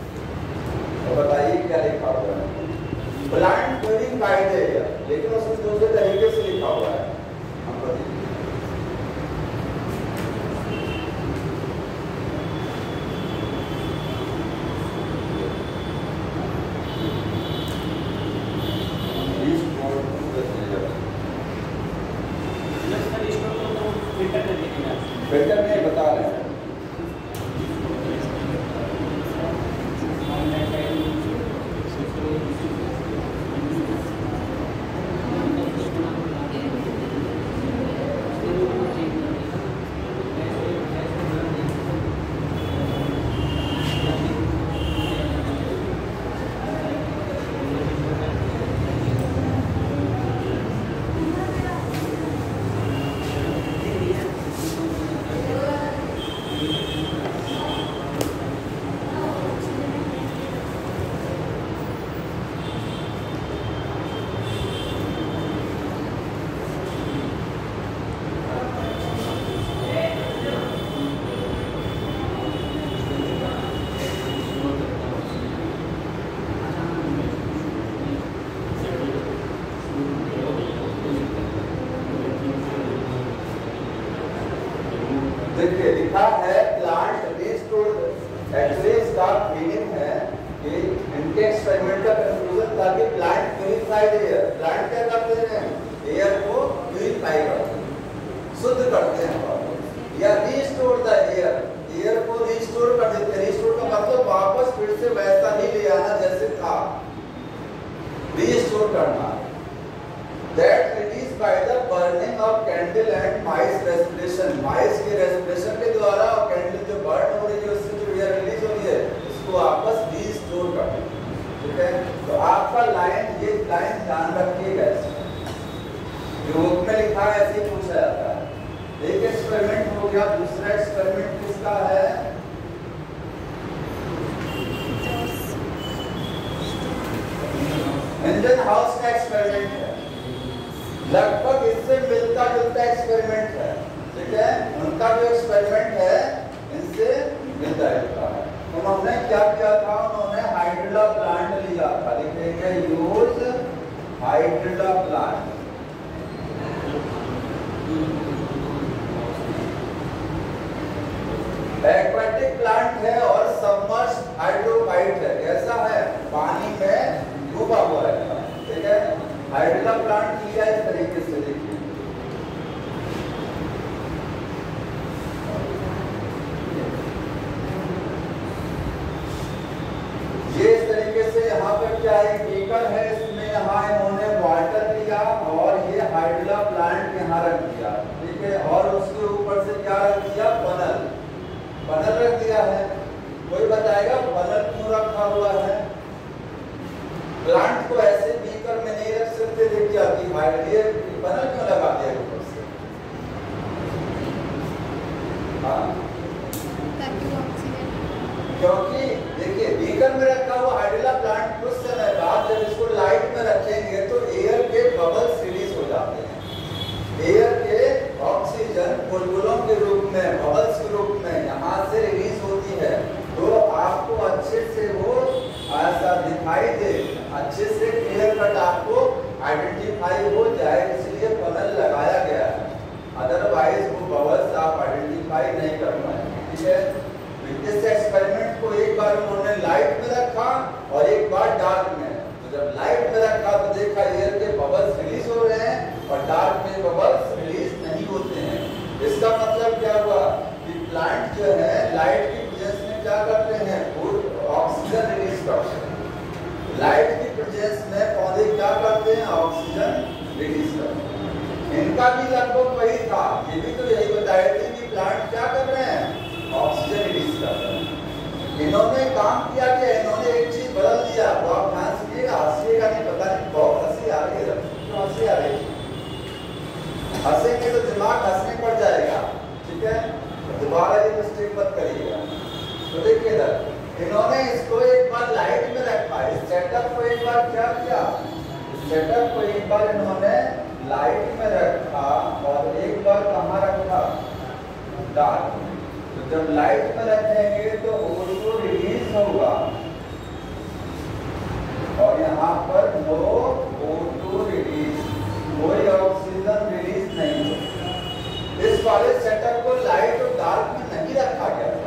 एक्सपेरिमेंट का कंक्लूजन था कि प्लांट प्यूरिफाइड एयर, प्लांट क्या करते हैं, एयर को प्यूरिफाई करते हैं, शुद्ध करते हैं, या रीस्टोर द एयर, एयर को रीस्टोर कर देते हैं। रीस्टोर का मतलब वापस फिर से वैसा ही ले आना जैसे था, रीस्टोर करना। That release by the burning of candle and mice respiration, mice के respiration के द्वारा और कैंडल जो बर्न हो रही है उससे जो एयर रिलीज हो रही है उसको वापस रीस्टोर करते हैं। ठीक है, तो आपका लाइन, ये लाइन ध्यान रखिएगा, जो बुक में लिखा है ऐसे ही पूछा जाता है। एक एक्सपेरिमेंट हो गया, दूसरा एक्सपेरिमेंट किसका है, इंडियन हाउस का एक्सपेरिमेंट है, लगभग इससे मिलता जुलता एक्सपेरिमेंट है। ठीक है, उनका जो एक्सपेरिमेंट है इनसे मिलता जुलता है। उन्होंने क्या किया था, उन्होंने हाइड्रिला प्लांट लिया था, लिखेंगे use hydrilla plant. Aquatic plant है और सबमर्ज्ड हाइड्रोफाइट है, कैसा है, पानी में डूबा हुआ है। ठीक है, हाइड्रिला प्लांट लिया इस तरीके से, देखिए ये इस तरीके से, यहाँ पर क्या है, बीकर है, इसमें यहाँ इन्होंने वाटर लिया और ये हाइड्रिला प्लांट यहाँ रख दिया। ठीक है, और उसके ऊपर से क्या रख दिया, पनल, पनल रख दिया है। कोई बताएगा पनल क्यों रखा हुआ है, प्लांट को ऐसे बीकर में नहीं रख सकते, देखिए आपकी हाइड्रिया पनल क्यों लगा दिया ऊपर से, हाँ, क्योंकि देखिए बीकर में रखा हुआ हाइड्रिला प्लांट कुछ समय बाद जब इसको लाइट में रखेंगे तो एयर के बबल्स रिलीज हो जाते हैं, एयर के ऑक्सीजन बुलबुलों के रूप में, बबल्स के रूप में यहाँ से रिलीज होती है, तो आपको अच्छे से वो ऐसा दिखाई दे, अच्छे से क्लियर कट आपको आइडेंटिफाई हो जाए, इसलिए पनल लगाया गया है, अदरवाइज वो बबल्स आप आइडेंटिफाई नहीं कर पाएंगे। ठीक है, इस एक्सपेरिमेंट को एक बार उन्होंने लाइट में रखा और एक बार डार्क में, तो जब लाइट में रखा तो देखा एयर के बबल्स रिलीज हो रहे हैं और डार्क में बबल्स रिलीज नहीं होते हैं। इसका मतलब क्या हुआ कि प्लांट जो है लाइट की प्रेजेंस में क्या करते हैं, ऑक्सीजन रिलीज करते हैं, लाइट की प्रेजेंस में पौधे क्या करते हैं, ऑक्सीजन रिलीज करते हैं। इनका भी लगभग वही था, ये भी तो यही बताए थे कि प्लांट क्या कर रहे हैं, ऑक्सीजन रिलीज कर रहे हैं। इन्होंने काम किया कि इन्होंने एक चीज बदल दिया, वो आप ध्यान सुनिएगा, हंसिएगा नहीं, पता नहीं बहुत हंसी आ रही है, क्यों हंसी आ रही है, हंसेंगे तो दिमाग हंसने पड़ जाएगा। ठीक है, दोबारा ये मिस्टेक मत करिएगा। तो देखिए इधर इन्होंने इसको एक बार लाइट में रखा, इस सेटअप को एक बार क्या किया, इस सेटअप को एक बार इन्होंने लाइट में रखा और एक बार कहाँ रखा, डार्क में। तो जब लाइट में रखेंगे तो O2 रिलीज होगा और यहाँ पर नो O2 रिलीज, कोई ऑक्सीजन रिलीज नहीं होगा। इस वाले सेटअप को लाइट और डार्क में नहीं रखा गया था,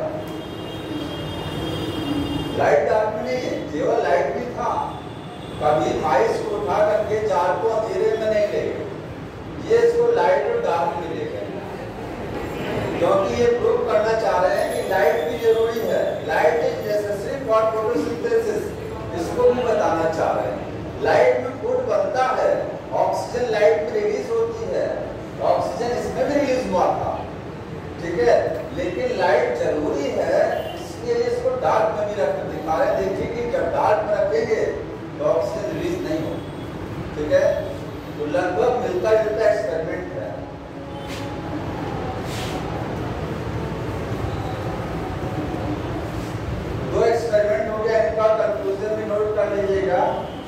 लाइट डार्क में नहीं है, केवल लाइट भी था। कभी माइस को उठा करके जार को अंधेरे में नहीं ले गए, ये इसको लाइट और डार्क में ले गए, क्योंकि ये प्रूव करना चाह रहे हैं कि लाइट भी जरूरी है, light is necessary for photosynthesis, इसको भी बताना चाह रहे हैं। लाइट में फूड बनता है, ऑक्सीजन लाइट में रिलीज होती है, ऑक्सीजन इसमें भी रिलीज हुआ था। ठीक है, लेकिन लाइट जरूरी है, इसलिए इसको डार्क में भी रख दिखा रहे हैं। देखिए कि जब डार्क में रखेंगे तो ऑक्सीजन रिलीज नहीं होगी। ठीक है, तो लगभग मिलता जुलता एक्सपेरिमेंट है। दो एक्सपेरिमेंट हो गया, इनका कंक्लूजन भी नोट कर लीजिएगा।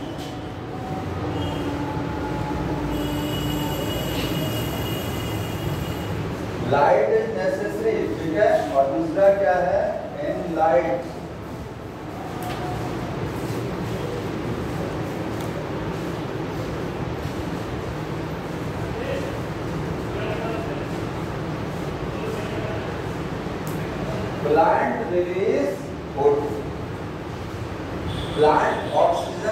लाइट इज नेसेसरी, ठीक है, और दूसरा क्या है, in light plant release O2, plant oxygen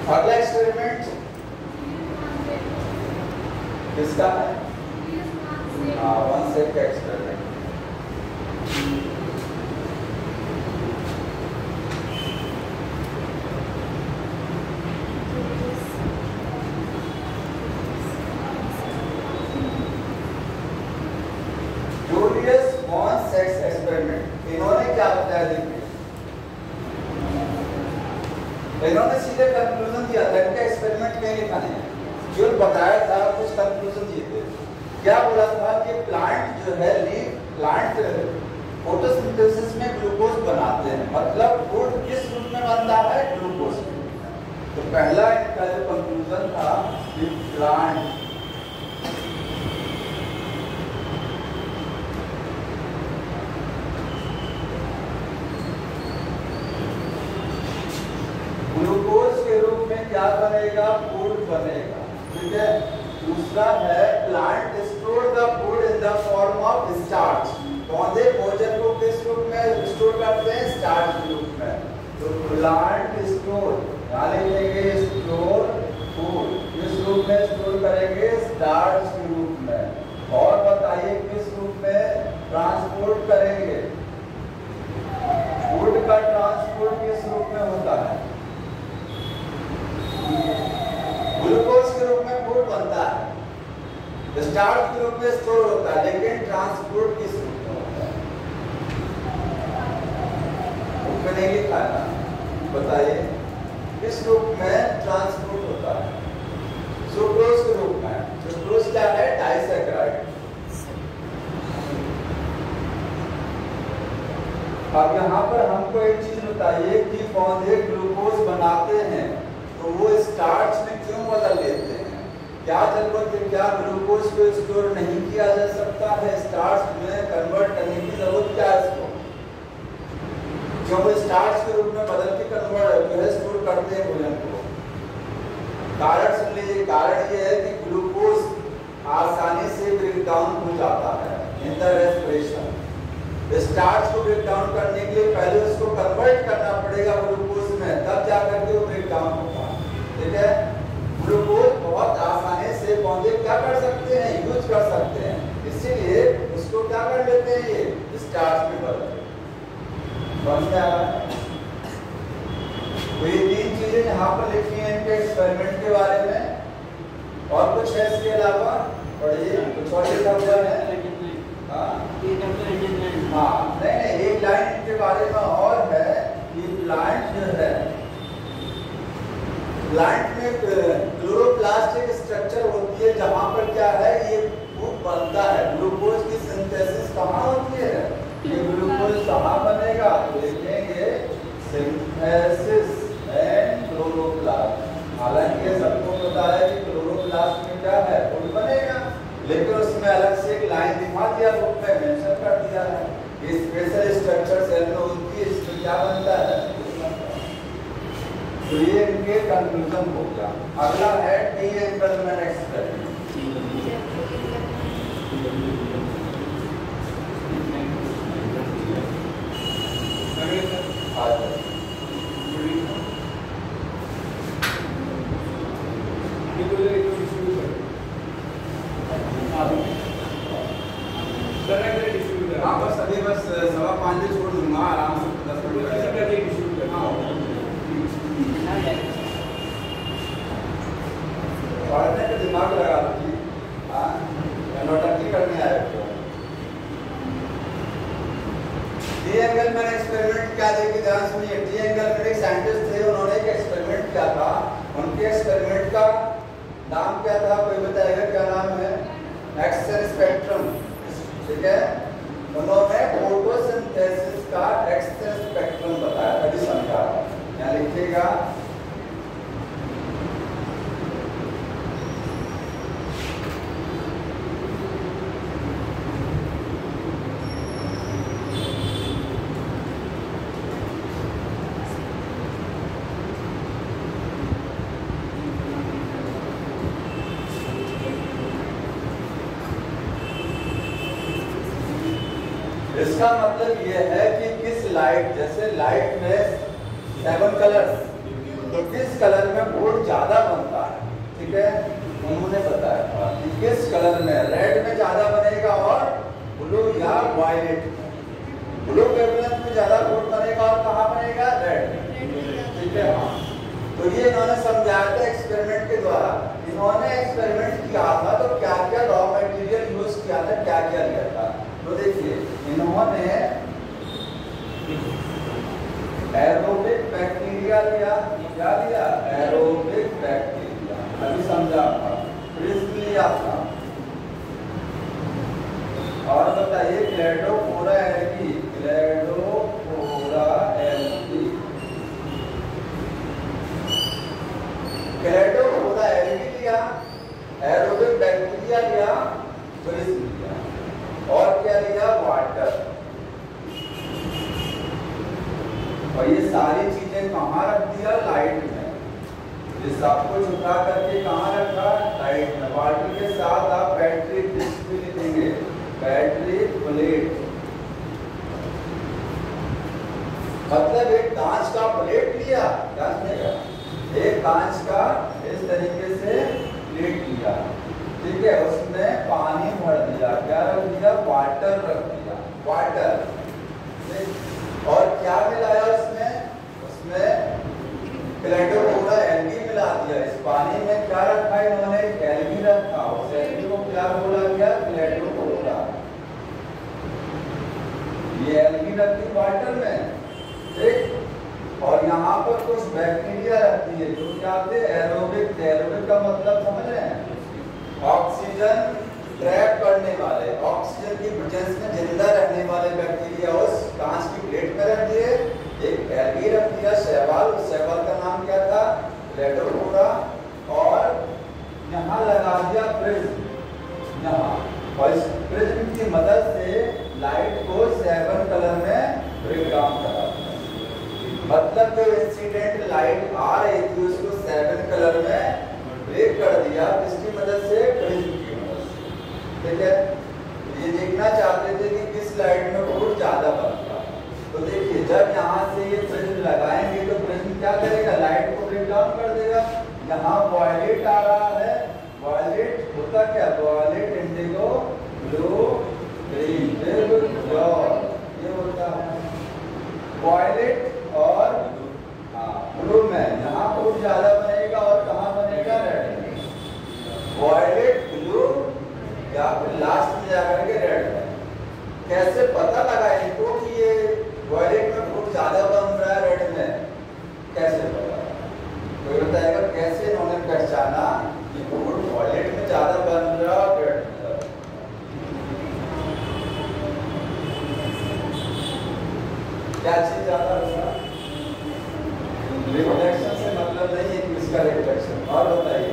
अगला एक्सपेरिमेंट किसका है? वन सेट का एक्सपेरिमेंट। जूलियस वॉन सेक्स एक्सपेरिमेंट। इन्होंने क्या बताया? देखिए, इन्होंने सीधे कंक्लूजन दिया था, इनका एक्सपेरिमेंट कहीं लिखा नहीं है, जो बताया था कुछ कंक्लूजन दिए थे। क्या बोला था कि प्लांट जो है प्लांट फोटोसिंथेसिस में ग्लूकोज बनाते हैं, मतलब फूड किस रूप में बनता है? ग्लूकोज। तो पहला इनका जो कंक्लूजन था कि प्लांट ग्लूकोज के रूप में क्या बनेगा? फूड बनेगा। ठीक है। दूसरा है plant store the food in the form of starch. पौधे भोजन को किस रूप में स्टोर करते हैं? स्टार्च के रूप में। तो प्लांट स्टोर, यहाँ लिखेंगे स्टोर फूड, किस रूप में स्टोर करेंगे? स्टार्च के रूप में। और बताइए किस रूप में ट्रांसपोर्ट करेंगे? फूड का ट्रांसपोर्ट किस रूप में होता है? ग्लूकोज के रूप में फूड बनता है, स्टार्च के रूप में स्टोर होता है, लेकिन ट्रांसपोर्ट किस रूप में होता है? उसमें नहीं लिखा है ना, बताइए किस रूप में ट्रांसपोर्ट होता है? सुक्रोज के रूप में। सुक्रोज क्या है? डाइसैकेराइड। अब यहाँ पर हमको एक चीज बताइए कि पौधे ग्लूकोज बनाते हैं तो वो स्टार्च में क्यों बदल लेते हैं? क्या जरूरत है? क्या ग्लूकोज को स्टोर नहीं किया जा सकता है? स्टार्च में कन्वर्ट करने की जरूरत क्या है इसको? क्यों वो स्टार्च के रूप में बदल के कन्वर्ट जो है स्टोर करते हैं भोजन को? कारण सुन लीजिए। कारण ये है कि ग्लूकोज आसानी से ब्रेक डाउन हो जाता है इन द रेस्पिरेशन। स्टार्च को ब्रेक डाउन करने के लिए पहले उसको कन्वर्ट करना पड़ेगा ग्लूकोज में, तब जाकर के वो ब्रेक डाउन होगा। ठीक है। ग्लूकोज बहुत आसानी से पौधे क्या कर सकते हैं? यूज कर सकते हैं, इसीलिए उसको क्या कर लेते हैं? ये स्टार्च में बदल देते हैं। समझ में आ रहा है? तो ये तीन चीजें यहाँ पर लिखी हैं इनके एक्सपेरिमेंट के बारे में। और कुछ है इसके अलावा? पढ़िए, कुछ और लिखा हुआ है? हाँ, नहीं, एक लाइन इनके बारे में और है कि प्लांट जो है, प्लांट में क्लोरोप्लास्ट स्ट्रक्चर होती है जहाँ पर क्या है? ये फूड बनता है। ग्लूकोज की सिंथेसिस कहाँ होती है? ये ग्लूकोज कहाँ बनेगा? लिखेंगे सिंथेसिस एंड क्लोरोप्लास्ट। हालांकि सबको पता है कि क्लोरोप्लास्ट में क्या है? फूड बनेगा, लेकिन उसमें अलग से एक लाइन दिखा दिया, बुक में मेंशन कर दिया है कि स्पेशल स्ट्रक्चर सेल में होती है, इसमें क्या बनता है? तो ये इनके कंक्लूजन हो गया। अगला है डी एंगलमैन एक्सपेरिमेंट। हाँ, बस अभी बस 5:15 छोड़ दूंगा, आराम से 10 मिनट। हाँ, पढ़ने का दिमाग लगा लो। हाँ, नोटंकी करने आए हो। डी एंगलमैन एक्सपेरिमेंट क्या? देखिए ध्यान सुनिए। डी एंगलमैन एक साइंटिस्ट थे, उन्होंने एक एक्सपेरिमेंट किया था। उनके एक्सपेरिमेंट का नाम क्या था? कोई बताएगा क्या नाम है? X ray spectrum. ठीक है। उन्होंने फोटोसिंथेसिस का एक्स-रे स्पेक्ट्रम बताया, एडिशन का। यहाँ लिखिएगा इसका मतलब ये है कि किस लाइट, जैसे लाइट में 7 कलर्स, तो किस कलर में फूड ज्यादा बनता है, ठीक है, उन्होंने बताया कि किस कलर में, रेड में ज्यादा बनेगा और ब्लू या वायलेट। ब्लू वेवलेंथ में ज्यादा फूड बनेगा और कहाँ बनेगा, रेड, ठीक है। हाँ, तो ये इन्होंने समझाया था एक्सपेरिमेंट के द्वारा। इन्होंने एक्सपेरिमेंट किया था तो क्या क्या रॉ मटेरियल यूज किया था, क्या क्या लिया था। तो देखिए इन्होंने एरोबिक बैक्टीरिया लिया, क्या लिया, एरोबिक बैक्टीरिया, अभी समझा था, फ्रिज लिया था, और बताइए cladophora algae, cladophora algae, cladophora algae लिया, एरोबिक बैक्टीरिया लिया, फ्रिज लिया, और क्या लिया, वाटर। और ये सारी चीजें कहाँ रख दिया, लाइट में। ये सब कुछ उठा करके कहाँ रखा, लाइट में। वाटर के साथ आप बैटरी डिस्क भी लिखेंगे, बैटरी प्लेट, मतलब एक कांच का प्लेट लिया, क्या समझेगा, एक कांच का इस तरीके से प्लेट लिया, ठीक है, उसमें पानी भर दिया, क्या रख दिया, वाटर रख दिया, वाटर, और क्या मिलाया उसमें, उसमें क्लेडोफोरा एल्गी मिला दिया। इस पानी में क्या रखा इन्होंने, एल्गी रखा, उस एल्गी को क्या बोला गया, क्लेडोफोरा। ये एल्गी रखी वाटर में, ठीक, और यहाँ पर कुछ बैक्टीरिया रखती है जो क्या होते हैं, एरोबिक। एरोबिक का मतलब समझ रहे हैं, ऑक्सीजन ट्रैप करने वाले, ऑक्सीजन की प्रेजेंस में जिंदा रहने वाले बैक्टीरिया उस कांच की प्लेट में रख दिए। एक एल्गी रख दिया, शैवाल, उस शैवाल का नाम क्या था, क्लेडोफोरा, और यहाँ लगा दिया प्रिज्म यहाँ, और इस प्रिज्म की मदद से लाइट को 7 कलर में ब्रेक डाउन करा। मतलब जो इंसिडेंट लाइट आ रही थी उसको 7 कलर में ब्रेक कर दिया, किसकी मदद से, प्रिज्म की मदद से, ठीक है। ये देखना चाहते थे कि किस लाइट में फूड ज्यादा बनता है। तो देखिए जब यहाँ से ये प्रिज्म लगाएंगे तो प्रिज्म क्या करेगा, लाइट को ब्रेक डाउन कर देगा। यहाँ वायलेट आ रहा है, वायलेट होता क्या, वायलेट, इंडिगो, ब्लू, ग्रीन, ये होता है वायलेट और ब्लू में। यहाँ फूड ज्यादा बनेगा और कहाँ बनेगा, रेड में। वायलेट, ब्लू, या फिर लास्ट में जाकर के रेड में। कैसे पता लगा इनको कि ये वायलेट में फूड ज्यादा बन रहा है, रेड में, कैसे पता, कोई बताएगा कैसे इन्होंने पहचाना कि फूड वायलेट में ज्यादा बन रहा है, रेड में। क्या चीज ज्यादा होगा, रिफ्लेक्शन से मतलब नहीं है कि इसका रिफ्लेक्शन। और बताइए,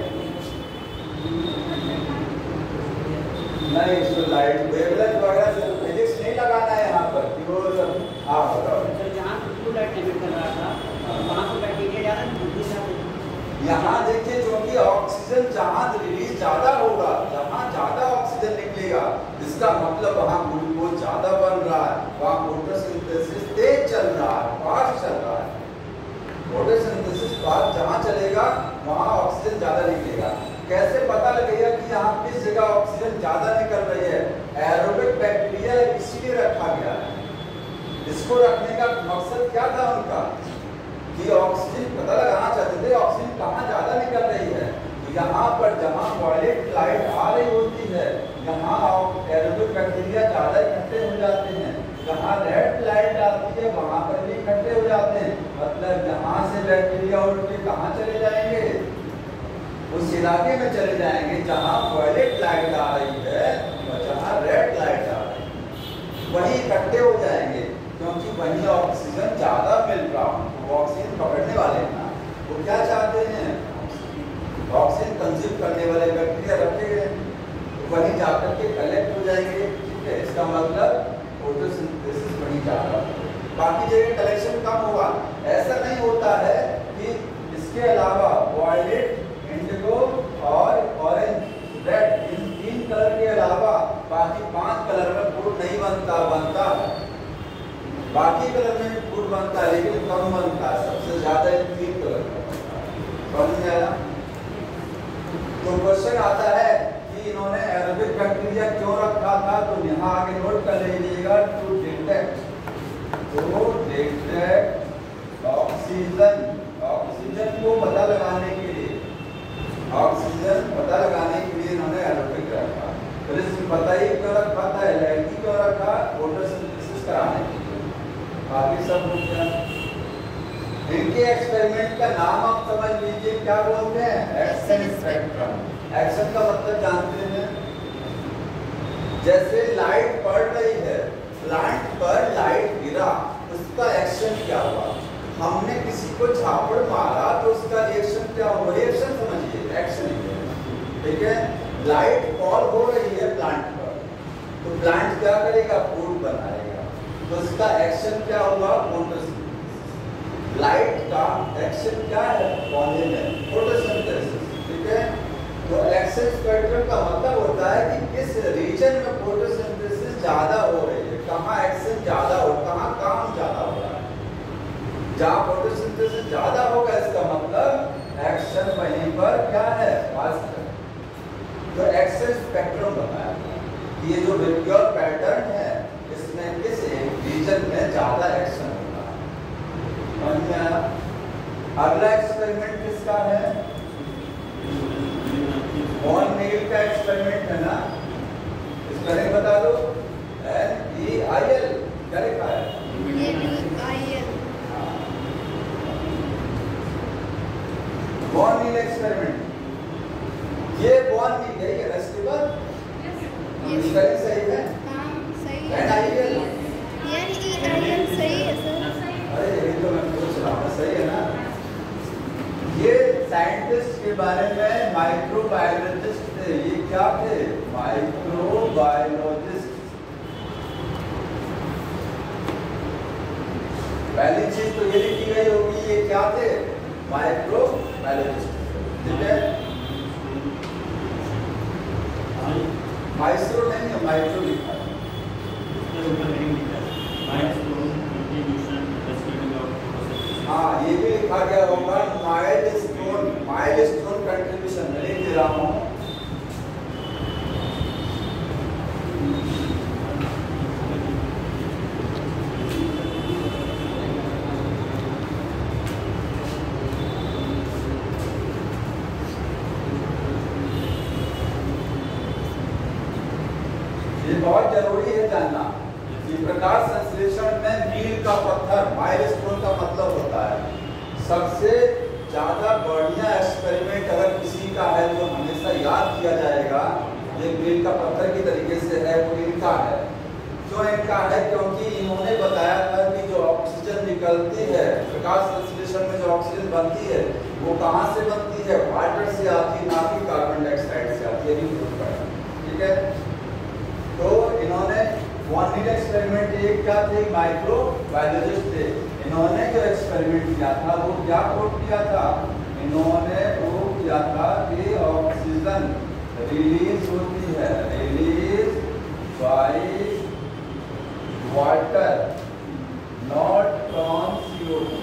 नहीं इसको लाइट वेवलेंथ वगैरह से फिजिक्स नहीं लगाना है यहाँ पर कि वो, हाँ बताओ। जहाँ ब्लू लाइट एमिट कर रहा था वहाँ पर बैक्टीरिया ज़्यादा नहीं थे। यहाँ देखिए क्योंकि ऑक्सीजन जहाँ रिलीज ज्यादा होगा, जहाँ ज्यादा ऑक्सीजन निकलेगा, इसका मतलब वहाँ ग्लूकोज ज्यादा बन रहा है, वहाँ फोटोसिंथेसिस तेज चल रहा है, फास्ट चल रहा है। फोटोसिंथेसिस फास्ट जहाँ चलेगा वहाँ ऑक्सीजन ज्यादा निकलेगा। कैसे पता लगेगा कि यहाँ किस जगह ऑक्सीजन ज्यादा निकल रही है, एरोबिक बैक्टीरिया इसीलिए रखा गया है। इसको रखने का मकसद क्या था उनका, कि ऑक्सीजन पता लगाना चाहते थे ऑक्सीजन कहाँ ज्यादा निकल रही है। तो यहाँ पर जहाँ वायलेट लाइट आ रही होती है यहाँ एरोबिक बैक्टीरिया ज्यादा इकट्ठे हो जाते हैं, जहाँ रेड लाइट आती है वहाँ पर भी इकट्ठे हो जाते हैं। मतलब यहाँ से बैक्टीरिया उठ के कहाँ चले जाएंगे, उस इलाके में चले जाएंगे जहाँ वायलेट लाइट आ रही है और जहाँ रेड लाइट आ रही है, वहीं इकट्ठे हो जाएंगे, क्योंकि वहीं ऑक्सीजन ज्यादा मिल रहा है। वो ऑक्सीजन पकड़ने वाले ना, वो क्या चाहते हैं, ऑक्सीजन कंज्यूम करने वाले बैक्टीरिया रखे गए, वहीं जाकर के कलेक्ट हो जाएंगे, ठीक है। इसका मतलब फोटोसिंथेसिस वहीं जा रहा है, बाकी जगह कलेक्शन कम होगा। ऐसा नहीं होता है कि इसके अलावा वायलेट, इंडिगो और ऑरेंज, रेड, इन 3 कलर के अलावा बाकी 5 कलर में फूड नहीं बनता है। बाकी कलर में फूड बनता है लेकिन कम बनता है, सबसे ज्यादा इन 3 कलर में बनता है। समझ में आया? तो क्वेश्चन आता है कि इन्होंने एरोबिक बैक्टीरिया क्यों रखा था, तो यहाँ आगे नोट कर लीजिएगा, टू डिटेक्ट ऑक्सीजन को पता लगाने के लिए, ऑक्सीजन पता लगाने के लिए इन्होंने एरोबिक रखा। तो इसमें पता ही क्यों रखा था, एलआईटी क्यों रखा, फोटोसिंथेसिस कराने के लिए, बाकी सब हो गया। इनके एक्सपेरिमेंट का नाम आप समझ लीजिए, क्या बोलते हैं, एक्शन स्पेक्ट्रम। एक्शन का मतलब जानते हैं, जैसे लाइट पड़ रही है, प्लांट पर लाइट गिरा, उसका एक्शन क्या हुआ, हमने किसी को झापड़ मारा तो उसका रिएक्शन क्या हुआ, रिएक्शन समझिए, एक्शन ही है, ठीक है। लाइट फॉल हो रही है प्लांट पर, तो प्लांट क्या करेगा, फूड बनाएगा, तो उसका एक्शन क्या हुआ, फोटोसिंथेसिस। लाइट का एक्शन क्या है, पौधे में फोटोसिंथेसिस, ठीक है। तो एक्शन स्पेक्ट्रम का मतलब होता है कि किस रीजन में फोटोसिंथेसिस ज्यादा हो रही है, कहाँ एक्शन ज्यादा हो, कहाँ काम ज्यादा हो रहा है। जहाँ फोटोसिंथेसिस ज्यादा होगा इसका मतलब एक्शन वहीं पर क्या है, फास्ट है। तो एक्शन स्पेक्ट्रम बताया ये जो वेक्टर पैटर्न है, इसमें किस एक रीजन में ज्यादा एक्शन होगा। समझ में आया? अगला एक्सपेरिमेंट किसका है, वॉन नील का एक्सपेरिमेंट है ना, इसका बता दो, NEIL क्या लिखा है, वॉन नील एक्सपेरिमेंट। ये वॉन नील है, ये रेस्टिबल सही है, NIL सही है सर। अरे यही तो मैं पूछ रहा हूँ, सही है ना। ये साइंटिस्ट के बारे में माइक्रोबायोलॉजिस्ट थे, ये क्या थे, माइक्रोबायोलॉजिस्ट। पहली चीज तो ये लिखी गई होगी, ये क्या थे, माइक्रोबायोलॉजिस्ट, ठीक है। माइक्रो नहीं है, माइक्रो लिखा है। हाँ, ये भी लिखा गया होगा, माइलस्टोन कंट्रीब्यूशन लिख दे रहा हूँ। ये बहुत जरूरी है जानना कि प्रकाश संश्लेषण में मील का पत्थर, माइलस्टोन का मतलब होता है सबसे ज्यादा बढ़िया एक्सपेरिमेंट अगर किसी का है जो हमेशा याद किया जाएगा, ये मील का पत्थर की तरीके से है, वो इनका है। क्यों इनका है, क्योंकि इन्होंने बताया था कि जो ऑक्सीजन निकलती है प्रकाश संश्लेषण में, जो ऑक्सीजन बनती है वो कहाँ से बनती है, वाटर से आती है, ना कि कार्बन डाइऑक्साइड से आती है, ठीक है। तो इन्होंने वॉन नील एक्सपेरिमेंट, ये क्या थे, माइक्रोबायोलॉजिस्ट थे। इन्होंने जो एक्सपेरिमेंट किया था वो क्या प्रूव किया था, इन्होंने प्रूव किया था कि ऑक्सीजन रिलीज होती है, release by water not from CO2।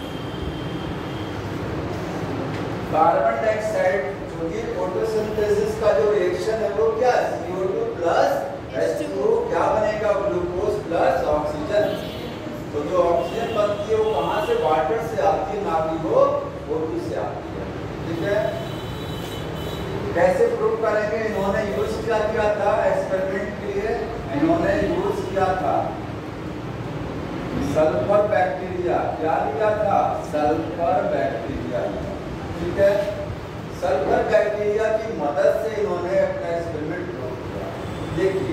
Carbon dioxide जो कि फोटोसिंथेसिस का जो रिएक्शन है वो क्या, CO2 प्लस H2O, क्या बनेगा, ग्लूकोज प्लस ऑक्सीजन। तो जो ऑक्सीजन बनती है वो कहाँ से, वाटर से आती है, ना कि वो O2 से आती है, ठीक है। कैसे प्रूव करेंगे, इन्होंने यूज किया था एक्सपेरिमेंट के लिए, इन्होंने यूज किया था सल्फर बैक्टीरिया, क्या लिया था, सल्फर बैक्टीरिया, ठीक है। सल्फर बैक्टीरिया की मदद से इन्होंने अपना एक्सपेरिमेंट प्रूव किया। देखिए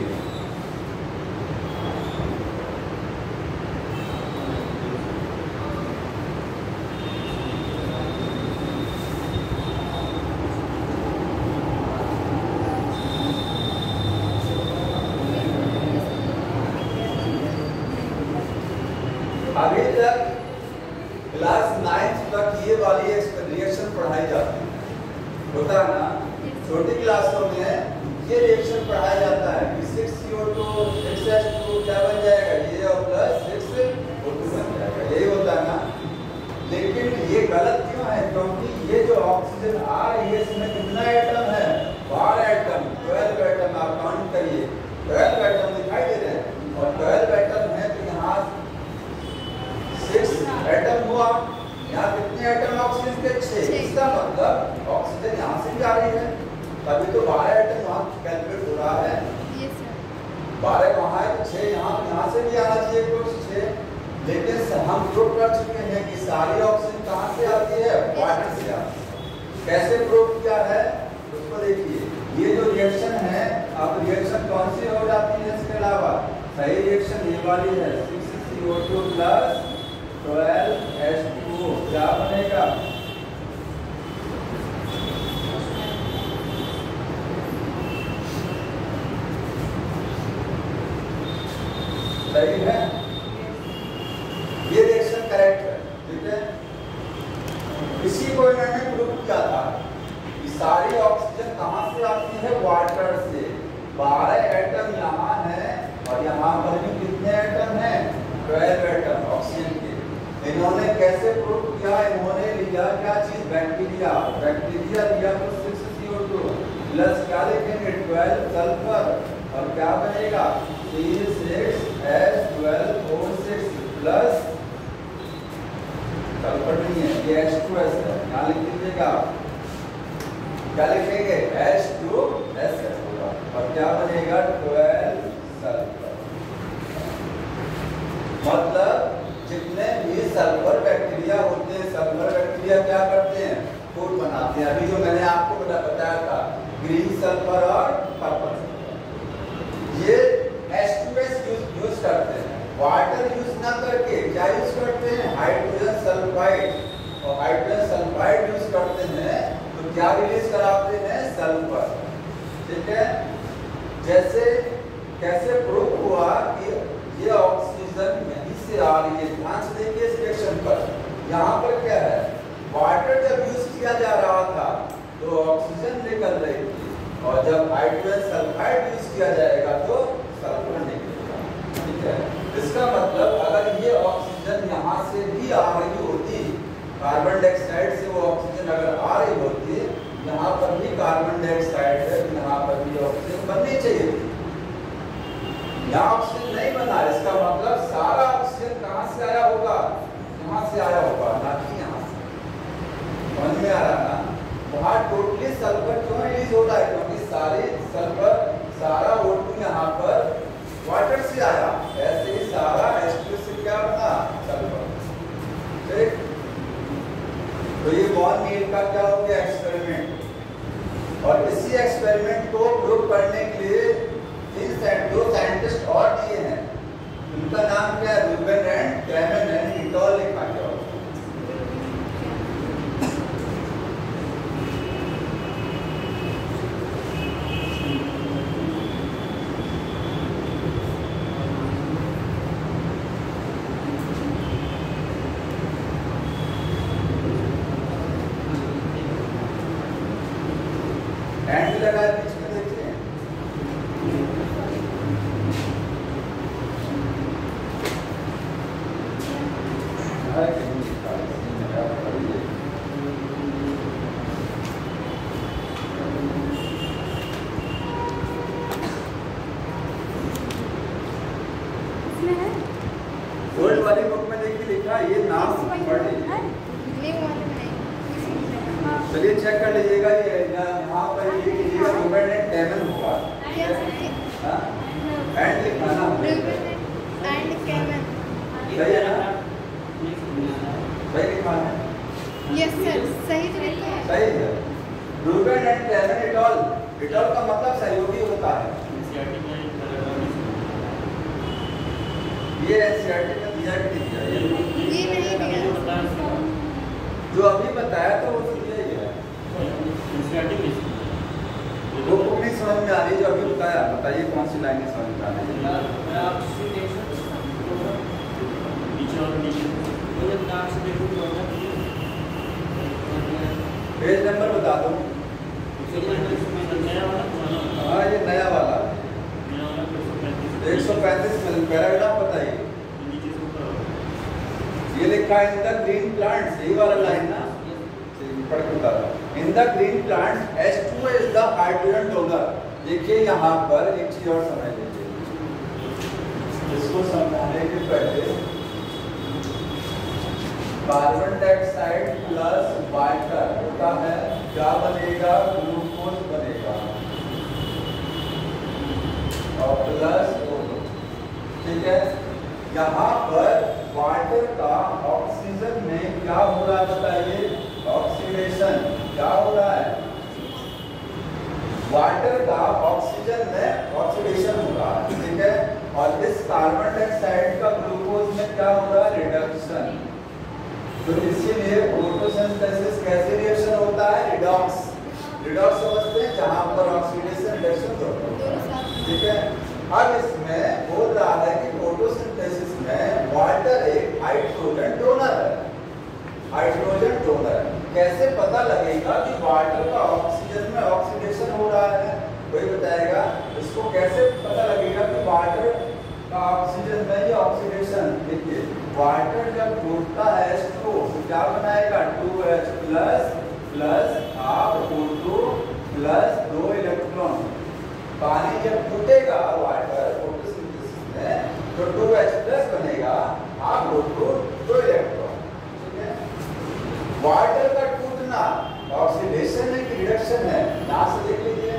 अभी तक क्लास 9 तक ये वाली रिएक्शन पढ़ाई जाती है, होता है ना। छोटी क्लासों में ये रिएक्शन पढ़ाया जाता है कि 6CO2 6H2 क्या बन जाएगा, ये और प्लस 6O2 बन जाएगा, यही होता है ना। लेकिन ये गलत क्यों है, क्योंकि ये जो ऑक्सीजन आ रही है इसमें कितना एटम है? 12 एटम, 12 एटम। आप काउंट करिए, 12 एटम दिखाई दे रहे हैं और 12 एटम है तो यहाँ 6 एटम हुआ। यहाँ कितने एटम ऑक्सीजन के? 6। इसका मतलब ऑक्सीजन यहाँ से भी आ रही है, तभी तो 12 एटम वहाँ कैलकुलेट हो रहा है। 12 वहाँ है तो 6 यहाँ से भी आना चाहिए कुछ 6। लेकिन हम प्रूव कर चुके हैं कि सारी ऑक्सीजन कहाँ से आती है? वाटर से आती है। कैसे प्रूव किया है उसको देखिए। ये जो रिएक्शन है, अब रिएक्शन कौन सी हो जाती है इसके अलावा? सही रिएक्शन ये वाली है, 6CO2 प्लस 12H2O। क्या बनेगा? सही है, ये रिएक्शन करेक्ट है। ठीक है, इसी को इन्होंने प्रूव किया था कि सारी ऑक्सीजन कहाँ से आती है? वाटर से। 12 एटम यहाँ है और यहाँ पर भी कितने एटम हैं? 12 एटम ऑक्सीजन के। इन्होंने कैसे प्रूव किया? इन्होंने लिया क्या चीज? बैक्टीरिया। बैक्टीरिया लिया तो 6CO2 प्लस क्या लिखेंगे? 12 सल्फर और क्या बनेगा? C6H12O6 प्लस सल्फर नहीं है, ये H2S है। यहाँ लिख दीजिएगा, क्या लिखेंगे? H2S होगा और क्या बनेगा? 12 सल्फर। मतलब जितने भी सल्फर बैक्टीरिया होते हैं, सल्फर बैक्टीरिया क्या करते हैं? फूड बनाते हैं। अभी जो मैंने आपको बताया था, ग्रीन सल्फर और पर्पल सल्फर। ये H2S यूज करते हैं। वाटर यूज ना करके क्या यूज करते हैं? Hydrogen sulphide. और हाइड्रोजन सल्फाइड यूज करते हैं तो क्या रिलीज कराते हैं? सल्फर। ठीक है, जैसे कैसे प्रूव हुआ कि ये ऑक्सीजन यहीं से आ रही है? ध्यान से देखिए इस रिएक्शन पर। यहाँ पर क्या है? वाटर जब यूज किया जा रहा था तो ऑक्सीजन निकल रही थी और जब हाइड्रोजन सल्फाइड यूज किया जाएगा तो सल्फर निकलेगा। ठीक है, इसका मतलब अगर ये ऑक्सीजन यहाँ से भी आ रही होती, कार्बन डाइऑक्साइड से वो ऑक्सीजन अगर आ रही होती, यहाँ पर भी कार्बन डाइऑक्साइड है, यहाँ पर भी ऑक्सीजन बननी चाहिए थी। यहाँ ऑक्सीजन नहीं बना, इसका मतलब सारा ऑक्सीजन कहाँ से आया होगा? यहाँ से आया होगा, ना कि यहाँ से। समझ में आ रहा है ना? वहाँ टोटली सल्फर क्यों रिलीज हो रहा है? क्योंकि सारे सल्फर, सारा O2 यहाँ पर वाटर से आया। ऐसे ही सारा H2 से क्या बना? सल्फर। ठीक, तो ये वॉन नील का क्या हो गया? एक्सपेरिमेंट। और इसी एक्सपेरिमेंट को प्रूव करने के लिए दो साइंटिस्ट और दिए हैं। उनका नाम क्या है? Ruben and Kamen and et al लिखा गया। एंड लगा बीच में देखिए। गोल्ड वाली बुक में देखिए लिखा, ये नाम पढ़ लीजिए। चलिए चेक कर लीजिएगा, ये यहाँ पर ये रूबेन एंड कैमन होगा। एंड लिखा ना? And Kamen. सही है ना? सही लिखा है? यस सर, सही तो लिखा है। सही है। Ruben and Kamen et al. Et al का मतलब सहयोगी होता है। ये एनसीईआरटी में दिया कि नहीं दिया? ये नहीं दिया। जो अभी बताया तो वो दिया ही है। वो बुक नहीं समझ में आ रही जो अभी बताया। बताइए कौन सी लाइन समझ में आ रही है? पेज नंबर बता दो। हाँ, ये नया वाला 135 में पैराग्राफ बताइए। ये लिखा है इन द ग्रीन प्लांट्स, यही वाला लाइन ना? पढ़ के बता रहा हूं। In the green plant H2 is the hydrogen donor. देखिए यहाँ पर एक चीज और समझ लीजिए, इसको समझाने के पहले कार्बन डाइऑक्साइड प्लस वाटर होता है, क्या बनेगा? ग्लूकोज बनेगा और प्लस O2। ठीक है, यहाँ पर वाटर का ऑक्सीजन में क्या हो रहा है बताइए? ऑक्सीडेशन। क्या हो रहा है? वाटर का ऑक्सीजन में ऑक्सीडेशन हो रहा है। ठीक है, और इस कार्बन डाइऑक्साइड का ग्लूकोज में क्या हो रहा है? रिडक्शन। तो इसीलिए फोटोसिंथेसिस कैसे रिएक्शन होता है? रिडॉक्स। रिडॉक्स समझते हैं, जहां पर ऑक्सीडेशन रिडक्शन होता है। ठीक है, अब इसमें बोल रहा है कि फोटोसिंथेसिस में वाटर एक हाइड्रोजन डोनर है। Hydrogen donor. कैसे पता लगेगा कि वाटर का ऑक्सीजन में ऑक्सीडेशन हो रहा है? कोई बताएगा? इसको कैसे पता लगेगा कि वाटर का ऑक्सीजन में ये ऑक्सीडेशन? देखिए, वाटर जब टूटता है H2 तो क्या बनाएगा? 2H plus plus half O2 plus 2 electron. पानी जब टूटेगा वाटर फोटोसिंथेसिस में तो 2H प्लस बनेगा, हाफ O2 2 इलेक्ट्रॉन। ठीक है, वाटर का टूटना ऑक्सीडेशन है कि रिडक्शन है? यहाँ से देख लीजिए,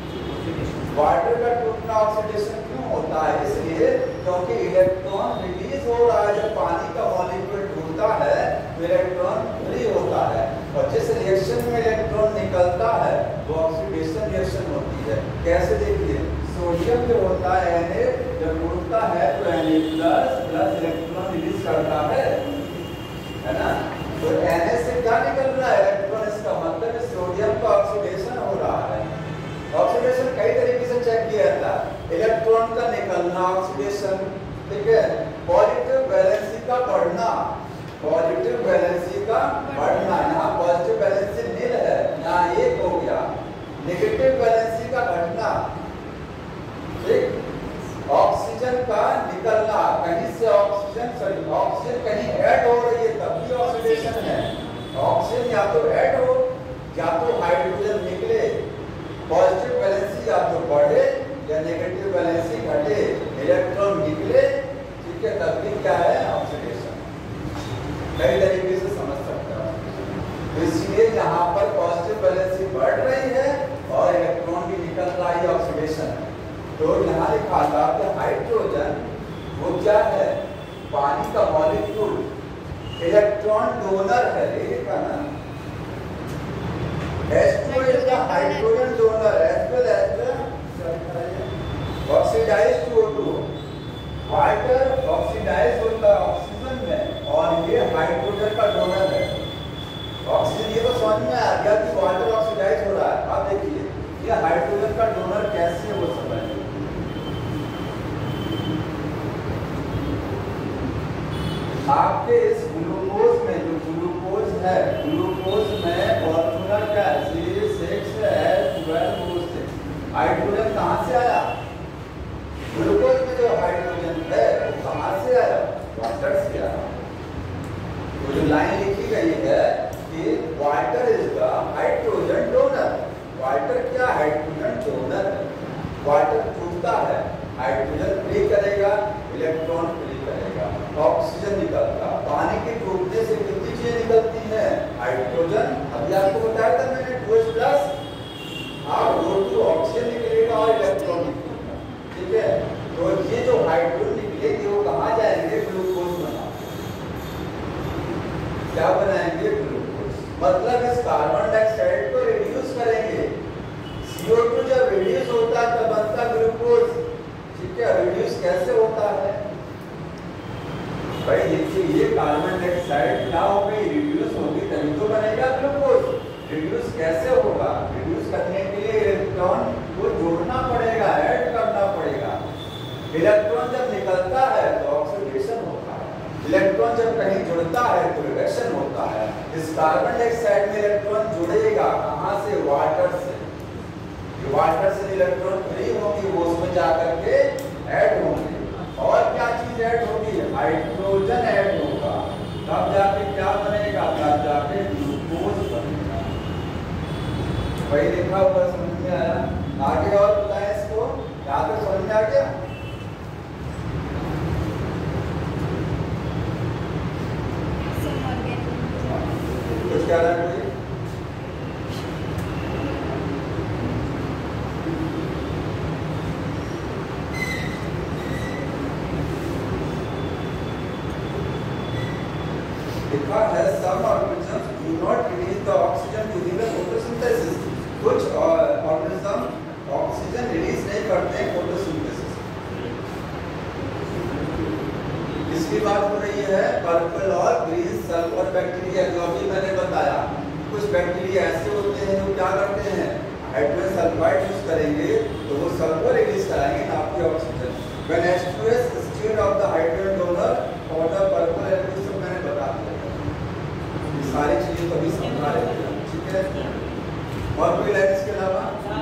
वाटर का टूटना ऑक्सीडेशन क्यों होता है? इसलिए क्योंकि इलेक्ट्रॉन रिलीज हो रहा है। जब पानी का मॉलिक्यूल टूटता है तो इलेक्ट्रॉन फ्री होता है, और जिस रिएक्शन में इलेक्ट्रॉन निकलता है वो ऑक्सीडेशन रिएक्शन होती है। कैसे? देखिए, सोडियम जो होता है Na, जब टूटता है तो Na प्लस इलेक्ट्रॉन रिलीज करता है ना? तो Na से क्या निकल रहा है? इलेक्ट्रॉन। इसका मतलब सोडियम का ऑक्सीडेशन हो रहा है। ऑक्सीडेशन कई तरीके से चेक किया जाता है। इलेक्ट्रॉन का निकलना ऑक्सीडेशन। ठीक है, पॉजिटिव वैलेंसी का बढ़ना, पॉजिटिव वैलेंसी का बढ़ना। यहाँ पॉजिटिव वैलेंसी नील है, यहाँ 1 हो गया। नेगेटिव वैलेंसी का घटना। ठीक, ऑक्सीजन का निकलना, कहीं से ऑक्सीजन कहीं ऐड हो रही है तब भी ऑक्सीडेशन है। ऑक्सीजन या तो ऐड हो या तो हाइड्रोजन निकले। पॉजिटिव वैलेंसी या तो बढ़े या नेगेटिव वैलेंसी घटे, इलेक्ट्रॉन निकले। ठीक है, तब भी क्या है? ऑक्सीडेशन। कई तरीके से समझ सकते हैं। तो इसलिए यहाँ पर पॉजिटिव वैलेंसी बढ़ रही है और इलेक्ट्रॉन भी निकल रहा है, ऑक्सीडेशन है। तो यहाँ लिखा था कि हाइड्रोजन वो क्या है? पानी का मॉलिक्यूल, इलेक्ट्रॉन डोनर है। ये लिखा ना, H2 is the hydrogen donor as well as the oxidized O2. Water oxidise होता है ऑक्सीजन में, और ये हाइड्रोजन का डोनर है। ऑक्सीजन, ये तो समझ में आ गया कि वाटर ऑक्सीडाइज हो रहा है। अब देखिए, ये हाइड्रोजन का डोनर कैसे हो सकता है? आपके इस ग्लूकोज में, जो ग्लूकोज है, ग्लूकोज में फॉर्मूला क्या है? C6H12O6। हाइड्रोजन कहाँ से आया? ग्लूकोज में जो हाइड्रोजन है वो कहाँ से आया? वाटर से आया। तो जो लाइन लिखी गई है कि water is the hydrogen donor. Water क्या? हाइड्रोजन डोनर है। वाटर टूटता है, हाइड्रोजन फ्री करेगा, इलेक्ट्रॉन फ्री करेगा, ऑक्सीजन निकलता। पानी के टूटने से कितनी चीजें निकलती हैं? हाइड्रोजन। अभी आपको बताया था मैंने, 2H प्लस, आप O2 ऑक्सीजन निकलेगा और इलेक्ट्रॉन निकलेगा। ठीक है, तो ये जो हाइड्रोजन निकलेगी वो कहाँ जाएंगे? ग्लूकोज बना। क्या बनाएंगे? ग्लूकोज। मतलब इस कार्बन डाइऑक्साइड को रिड्यूस करेंगे। CO2 जब रिड्यूस होता है तब बनता ग्लूकोज। ठीक है, रिड्यूस कैसे होता है भाई? देखिए, ये कार्बन डाइऑक्साइड क्या हो गई? रिड्यूस होगी तभी तो बनेगा ग्लूकोज। रिड्यूस कैसे होगा? रिड्यूस करने के लिए इलेक्ट्रॉन को जोड़ना पड़ेगा, ऐड करना पड़ेगा। इलेक्ट्रॉन जब निकलता है तो ऑक्सीडेशन होता है, इलेक्ट्रॉन जब कहीं जुड़ता है तो रिडक्शन होता है। इस कार्बन डाइऑक्साइड में इलेक्ट्रॉन जुड़ेगा कहाँ से? वाटर से। वाटर से इलेक्ट्रॉन फ्री होंगी, वो उसमें जाकर के ऐड होंगे। और क्या चीज ऐड होगी? हाइड्रोजन ऐड होगा, तब जाके क्या बनेगा? तब जाके ग्लूकोज बनेगा। वही लिखा हुआ समझ में आया। आगे और बताएं इसको, यहाँ तक समझ में आ गया? कुछ कह रहा है कोई? लिखा है some organisms do not release the oxygen during the photosynthesis. कुछ ऑर्गेनिज्म ऑक्सीजन रिलीज नहीं करते हैं फोटोसिंथेसिस। किसकी बात हो रही है? पर्पल और ग्रीन सल्फर बैक्टीरिया। जो अभी मैंने बताया, कुछ बैक्टीरिया ऐसे होते हैं जो क्या करते हैं, हाइड्रोजन सल्फाइड यूज करेंगे तो वो सल्फर रिलीज कराएंगे, ना कि oxygen. When H2S instead of the hydrogen donor or the purple element, सब मैंने बता दिया। सारी चीजें कभी समझा रहे हैं, ठीक है? और कोई लाइन इसके अलावा?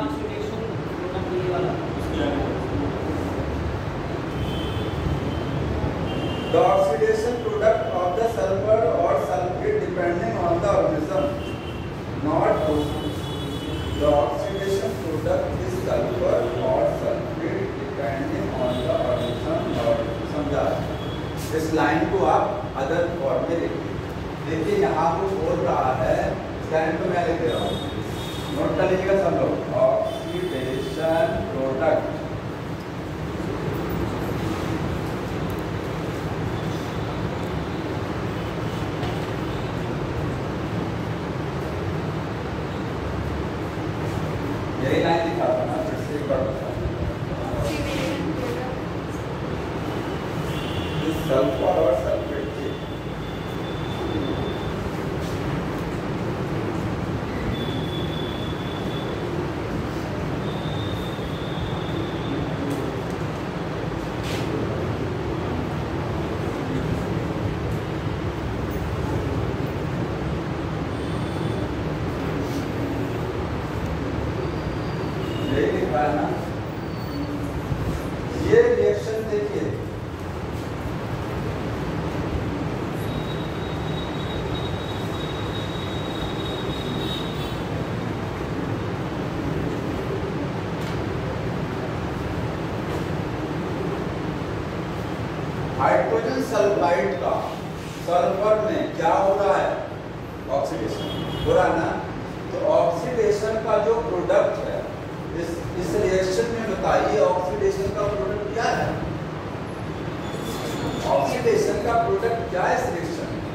The oxidation product of the sulfur or sulfate depending on the organism, not the oxidation product is sulfur or sulfate depending on the organism, not समझा। इस लाइन को आप अदर फॉर्म में लिखिए। देखिए यहाँ को बोल रहा है, स्टैंड पे मैं लिख रहा हूँ, नोट कर लीजिएगा सब लोग। ऑक्सीडेशन प्रोडक्ट यही लाइन लिखा था ना, फिर से एक बार बताओ। सल्फर और सल्फेट ना, ये रिएक्शन देखिए, हाइड्रोजन सल्फाइड का सल्फर में क्या हो रहा है? ऑक्सीडेशन हो रहा है ना। तो ऑक्सीडेशन का जो प्रोडक्ट है इस रिएक्शन में, बताइए ऑक्सीडेशन का प्रोडक्ट क्या है? ऑक्सीडेशन का प्रोडक्ट क्या है इस रिएक्शन में?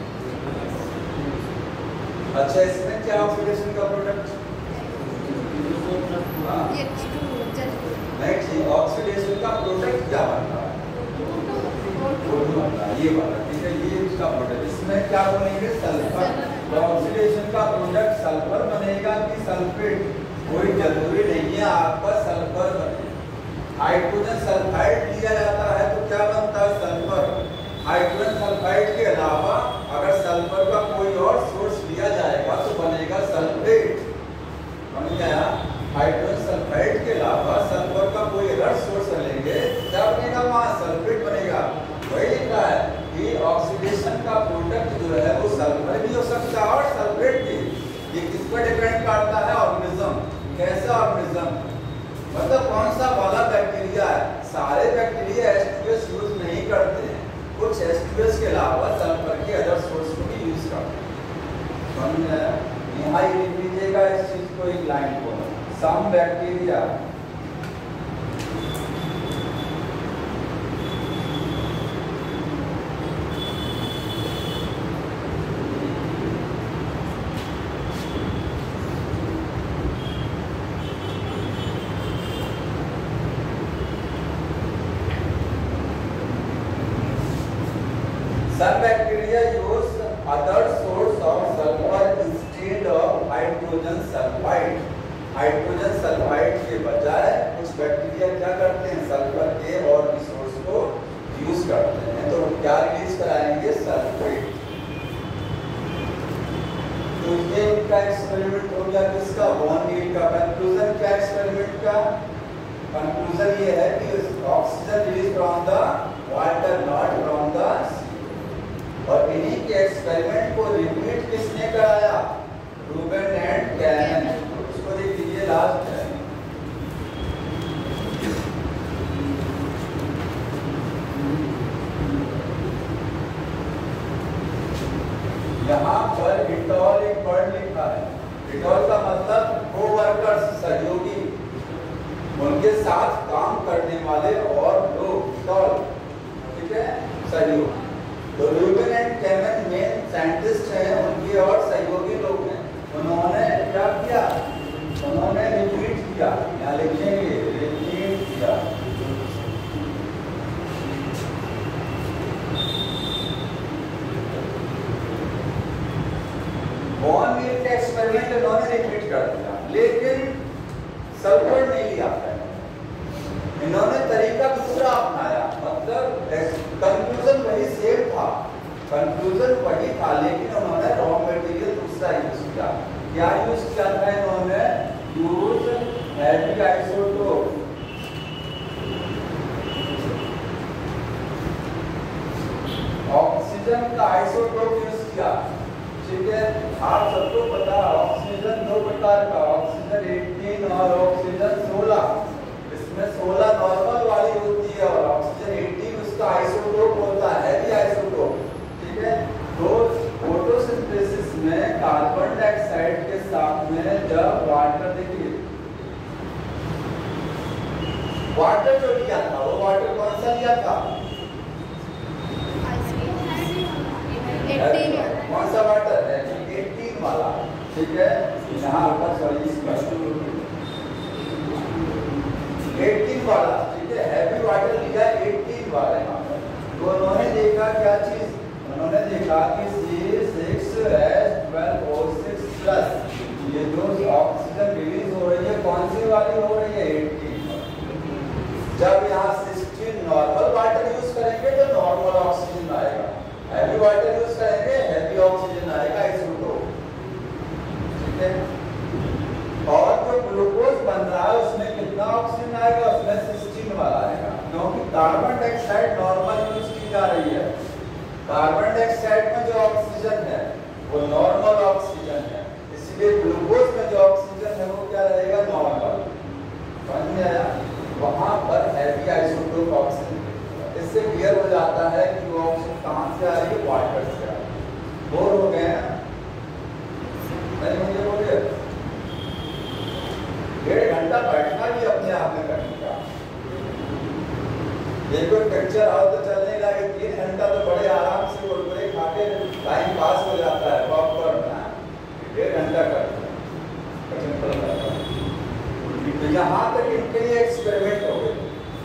अच्छा, इसमें क्या ऑक्सीडेशन का प्रोडक्ट? नहीं ठीक, ऑक्सीडेशन का प्रोडक्ट क्या बनता है? ये वाला, ठीक है, ये इसका प्रोडक्ट। इसमें क्या बनेंगे? सल्फर। तो ऑक्सीडेशन का प्रोडक्ट सल्फर बनेगा कि सल्फेट? कोई जरूरी नहीं है आपका सल्फर बने। हाइड्रोजन सल्फाइड लिया जाता है तो क्या बनता है? सल्फर। हाइड्रोजन सल्फाइड के अलावा अगर सल्फर का कोई और सोर्स लिया जाएगा तो बनेगा सल्फेट। समझ गया? हाइड्रोजन सल्फाइड के अलावा सल्फर का कोई अगर सोर्स लेंगे क्या बनेगा? वहाँ सल्फेट बनेगा। वही लिखा है कि ऑक्सीडेशन का प्रोडक्ट जो है वो सल्फर भी हो सकता है और सल्फेट भी। ये किस पर डिपेंड करता है? ऑर्गेनिज्म। कैसा ऑर्गेनिज्म? मतलब कौन सा वाला बैक्टीरिया है। सारे बैक्टीरिया H2S यूज नहीं करते हैं, कुछ H2S के अलावा सल्फर के अदर सोर्स को भी यूज करते हैं। समझ आया? यहाँ ही लिख लीजिएगा इस चीज को, एक लाइन को, some bacteria Some bacteria use other source of sulfur instead of hydrogen sulfide. Hydrogen sulphide के बजाय कुछ बैक्टीरिया क्या करते हैं? सल्फर के और भी सोर्स को यूज करते हैं। तो क्या रिलीज कराएंगे? सल्फेट। तो ये इनका एक्सपेरिमेंट हो गया किसका? वॉन नील का। कंक्लूजन क्या एक्सपेरिमेंट का? कंक्लूजन ये है कि oxygen release from the water, not from the C. और इन्हीं के एक्सपेरिमेंट को रिपीट किसने कराया? Ruben and Kamen. उसको देख लीजिए। पर इटॉल एक वर्ड लिखा है। इटॉल का मतलब कोवर्कर्स, सहयोगी, उनके साथ काम करने वाले और लोग, इटॉल, ठीक है, सहयोग। तो Ruben and Kamen main scientist हैं, उनके और सहयोगी लोग हैं। उन्होंने क्या किया? उन्होंने रिपीट किया, यहाँ लिखेंगे रिपीट किया, बॉर्न मील का एक्सपेरिमेंट इन्होंने रिपीट कर दिया, लेकिन सल्फर नहीं लिया था। इन्होंने तरीका दूसरा अपनाया, मतलब कंक्लूजन वही सेम था, कंक्लूजन वही था, लेकिन उन्होंने रॉ मटेरियल दूसरा यूज किया। क्या यूज किया था इन्होंने? यूज हैवी आइसोटोप, ऑक्सीजन का आइसोटोप यूज किया, ठीक है। आप सबको पता ऑक्सीजन दो प्रकार का, ऑक्सीजन 18 और ऑक्सीजन 16। इसमें 16 नॉर्मल वाली होती है और ऑक्सीजन 18 उसका आइसोटोप होता है, हैवी आइसोटोप, ठीक है। तो फोटोसिंथेसिस में कार्बन डाइऑक्साइड के साथ में जब वाटर, देखिए वाटर जो लिया था, वो वाटर कौन सा लिया था? 18 कौन सा वाटर है? 18 वाला, ठीक है। यहाँ पर सॉरी 18 वाला, ठीक है, हैवी वाटर लिया 18 वाला यहाँ पर। तो उन्होंने देखा क्या चीज? उन्होंने देखा कि C6H12O6+, ये जो ऑक्सीजन रिलीज हो रही है, कौन सी वाली हो रही है? 18। जब यहाँ 16 नॉर्मल वाटर यूज करेंगे तो नॉर्मल ऑक्सीजन आएगा, हैवी वाटर यूज करेंगे हैवी ऑक्सीजन आएगा, आइसोटोप, ठीक है। और जो ग्लूकोज बन रहा है उसमें कितना ऑक्सीजन आएगा? उसमें 16 वाला आएगा, क्योंकि कार्बन डाइऑक्साइड नॉर्मल यूज की जा रही है। कार्बन डाइऑक्साइड में जो ऑक्सीजन है वो नॉर्मल ऑक्सीजन है, इसलिए ग्लूकोज में जो ऑक्सीजन है वो क्या रहेगा? नॉर्मल। समझ में आया? वहां पर हैवी आइसोटोप ऑक्सीजन, इससे क्लियर हो जाता है कि वो ऑक्सीजन कहां से आ रही है? वाटर से आ रही है। बोर हो गए ना? नहीं मुझे बोलिए, 1.5 घंटा बैठना भी अपने आप में करने का। ये कोई पिक्चर आओ तो चलने लगे, 3 घंटा तो बड़े आराम से कुरकुरे खा के टाइम पास हो जाता है, पॉपकॉर्न ना 1.5 घंटा करते हैं। तो यहाँ तक इनके लिए एक्सपेरिमेंट हो गए।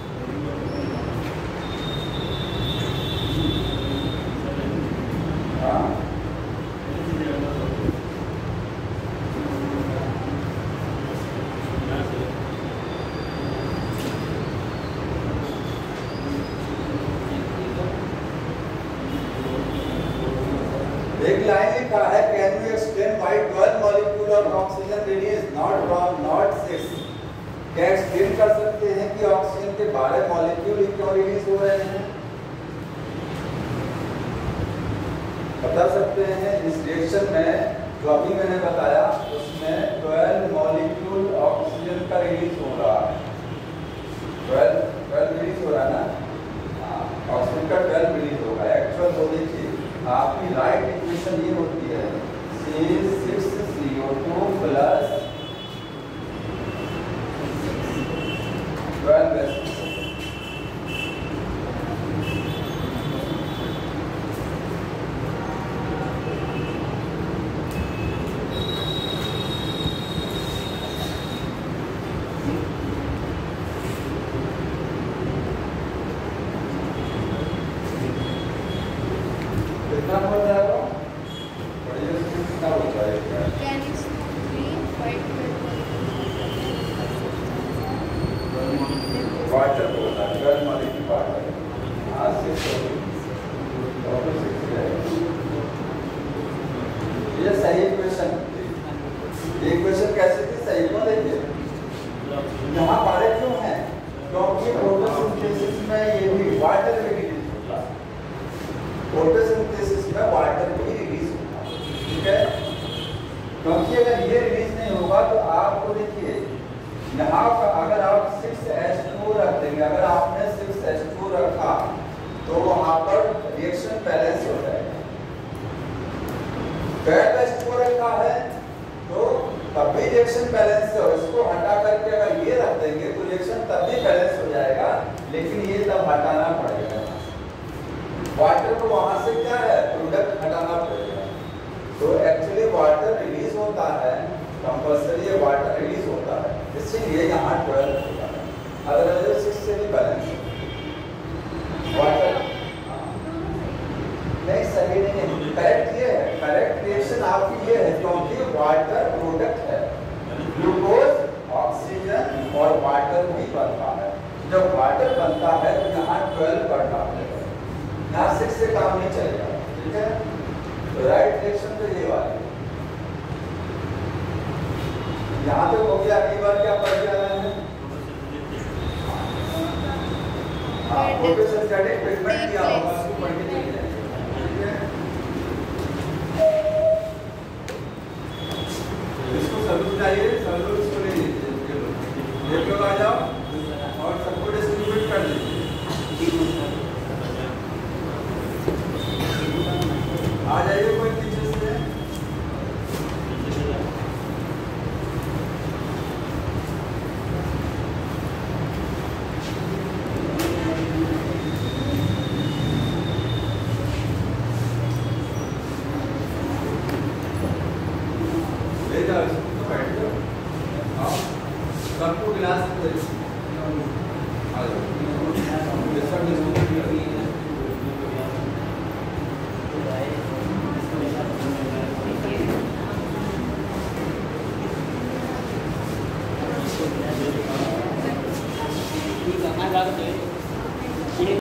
एक लाइन लिखा है, can you explain why 12 molecule of oxygen release not from not 6? क्या एक्सप्लेन कर सकते हैं कि ऑक्सीजन के 12 मॉलिक्यूल क्यों रिलीज हो रहे हैं? बता सकते हैं? इस रिएक्शन में जो अभी मैंने बताया उसमें 12 मॉलिक्यूल ऑक्सीजन का रिलीज हो रहा है। 12 रिलीज हो रहा है ना, ऑक्सीजन का 12 रिलीज होगा। एक्चुअल तो देखिए आपकी राइट इक्वेशन ये होती है C6CO2 प्लस 12 कितना हो जाएगा? बढ़िया से कितना हो जाएगा? Can you explain why 12 water होता है, 12 मॉलिक्यूल वाटर। हाँ 6 और 6 है। ये सही इक्वेशन थी। ये इक्वेशन कैसे थी? सही को देखिए। यहाँ बारे क्यों है? क्योंकि फोटोसिंथेसिस में ये भी वाटर भी रिलीज होता है। फोटोसिंथेसिस में वाटर भी रिलीज होता है, ठीक है। क्योंकि अगर ये रिलीज नहीं होगा तो आपको देखिए यहाँ अगर आप 6H2 रख देंगे, अगर आपने 6H2 रखा तो वहाँ पर रिएक्शन बैलेंस हो जाएगा। 12 H2O रखा है तो तब भी रिएक्शन बैलेंस है, और इसको हटा करके अगर ये रख देंगे तो रिएक्शन तब भी बैलेंस हो जाएगा, लेकिन ये तब हटाना पड़ेगा। वाटर को वहां से क्या है प्रोडक्ट हटाना पड़ेगा। तो एक्चुअली वाटर रिलीज होता है, कंपल्सरी वाटर रिलीज होता है, इसीलिए यहाँ 12 होता है, अदरवाइज 6 से भी बैलेंस वाटर नहीं सही नहीं है। करेक्ट ये है, करेक्ट रिएक्शन आपकी ये है क्योंकि वाटर प्रोडक्ट है, ग्लूकोज ऑक्सीजन और वाटर भी बनता है। जब वाटर बनता है तो यहाँ 12 बढ़ना पड़ेगा, यहाँ 6 से काम नहीं चलेगा, ठीक है। तो राइट रिएक्शन तो ये वाली है। यहाँ तक हो गया, अगली बार क्या पढ़ जाना है? हाँ,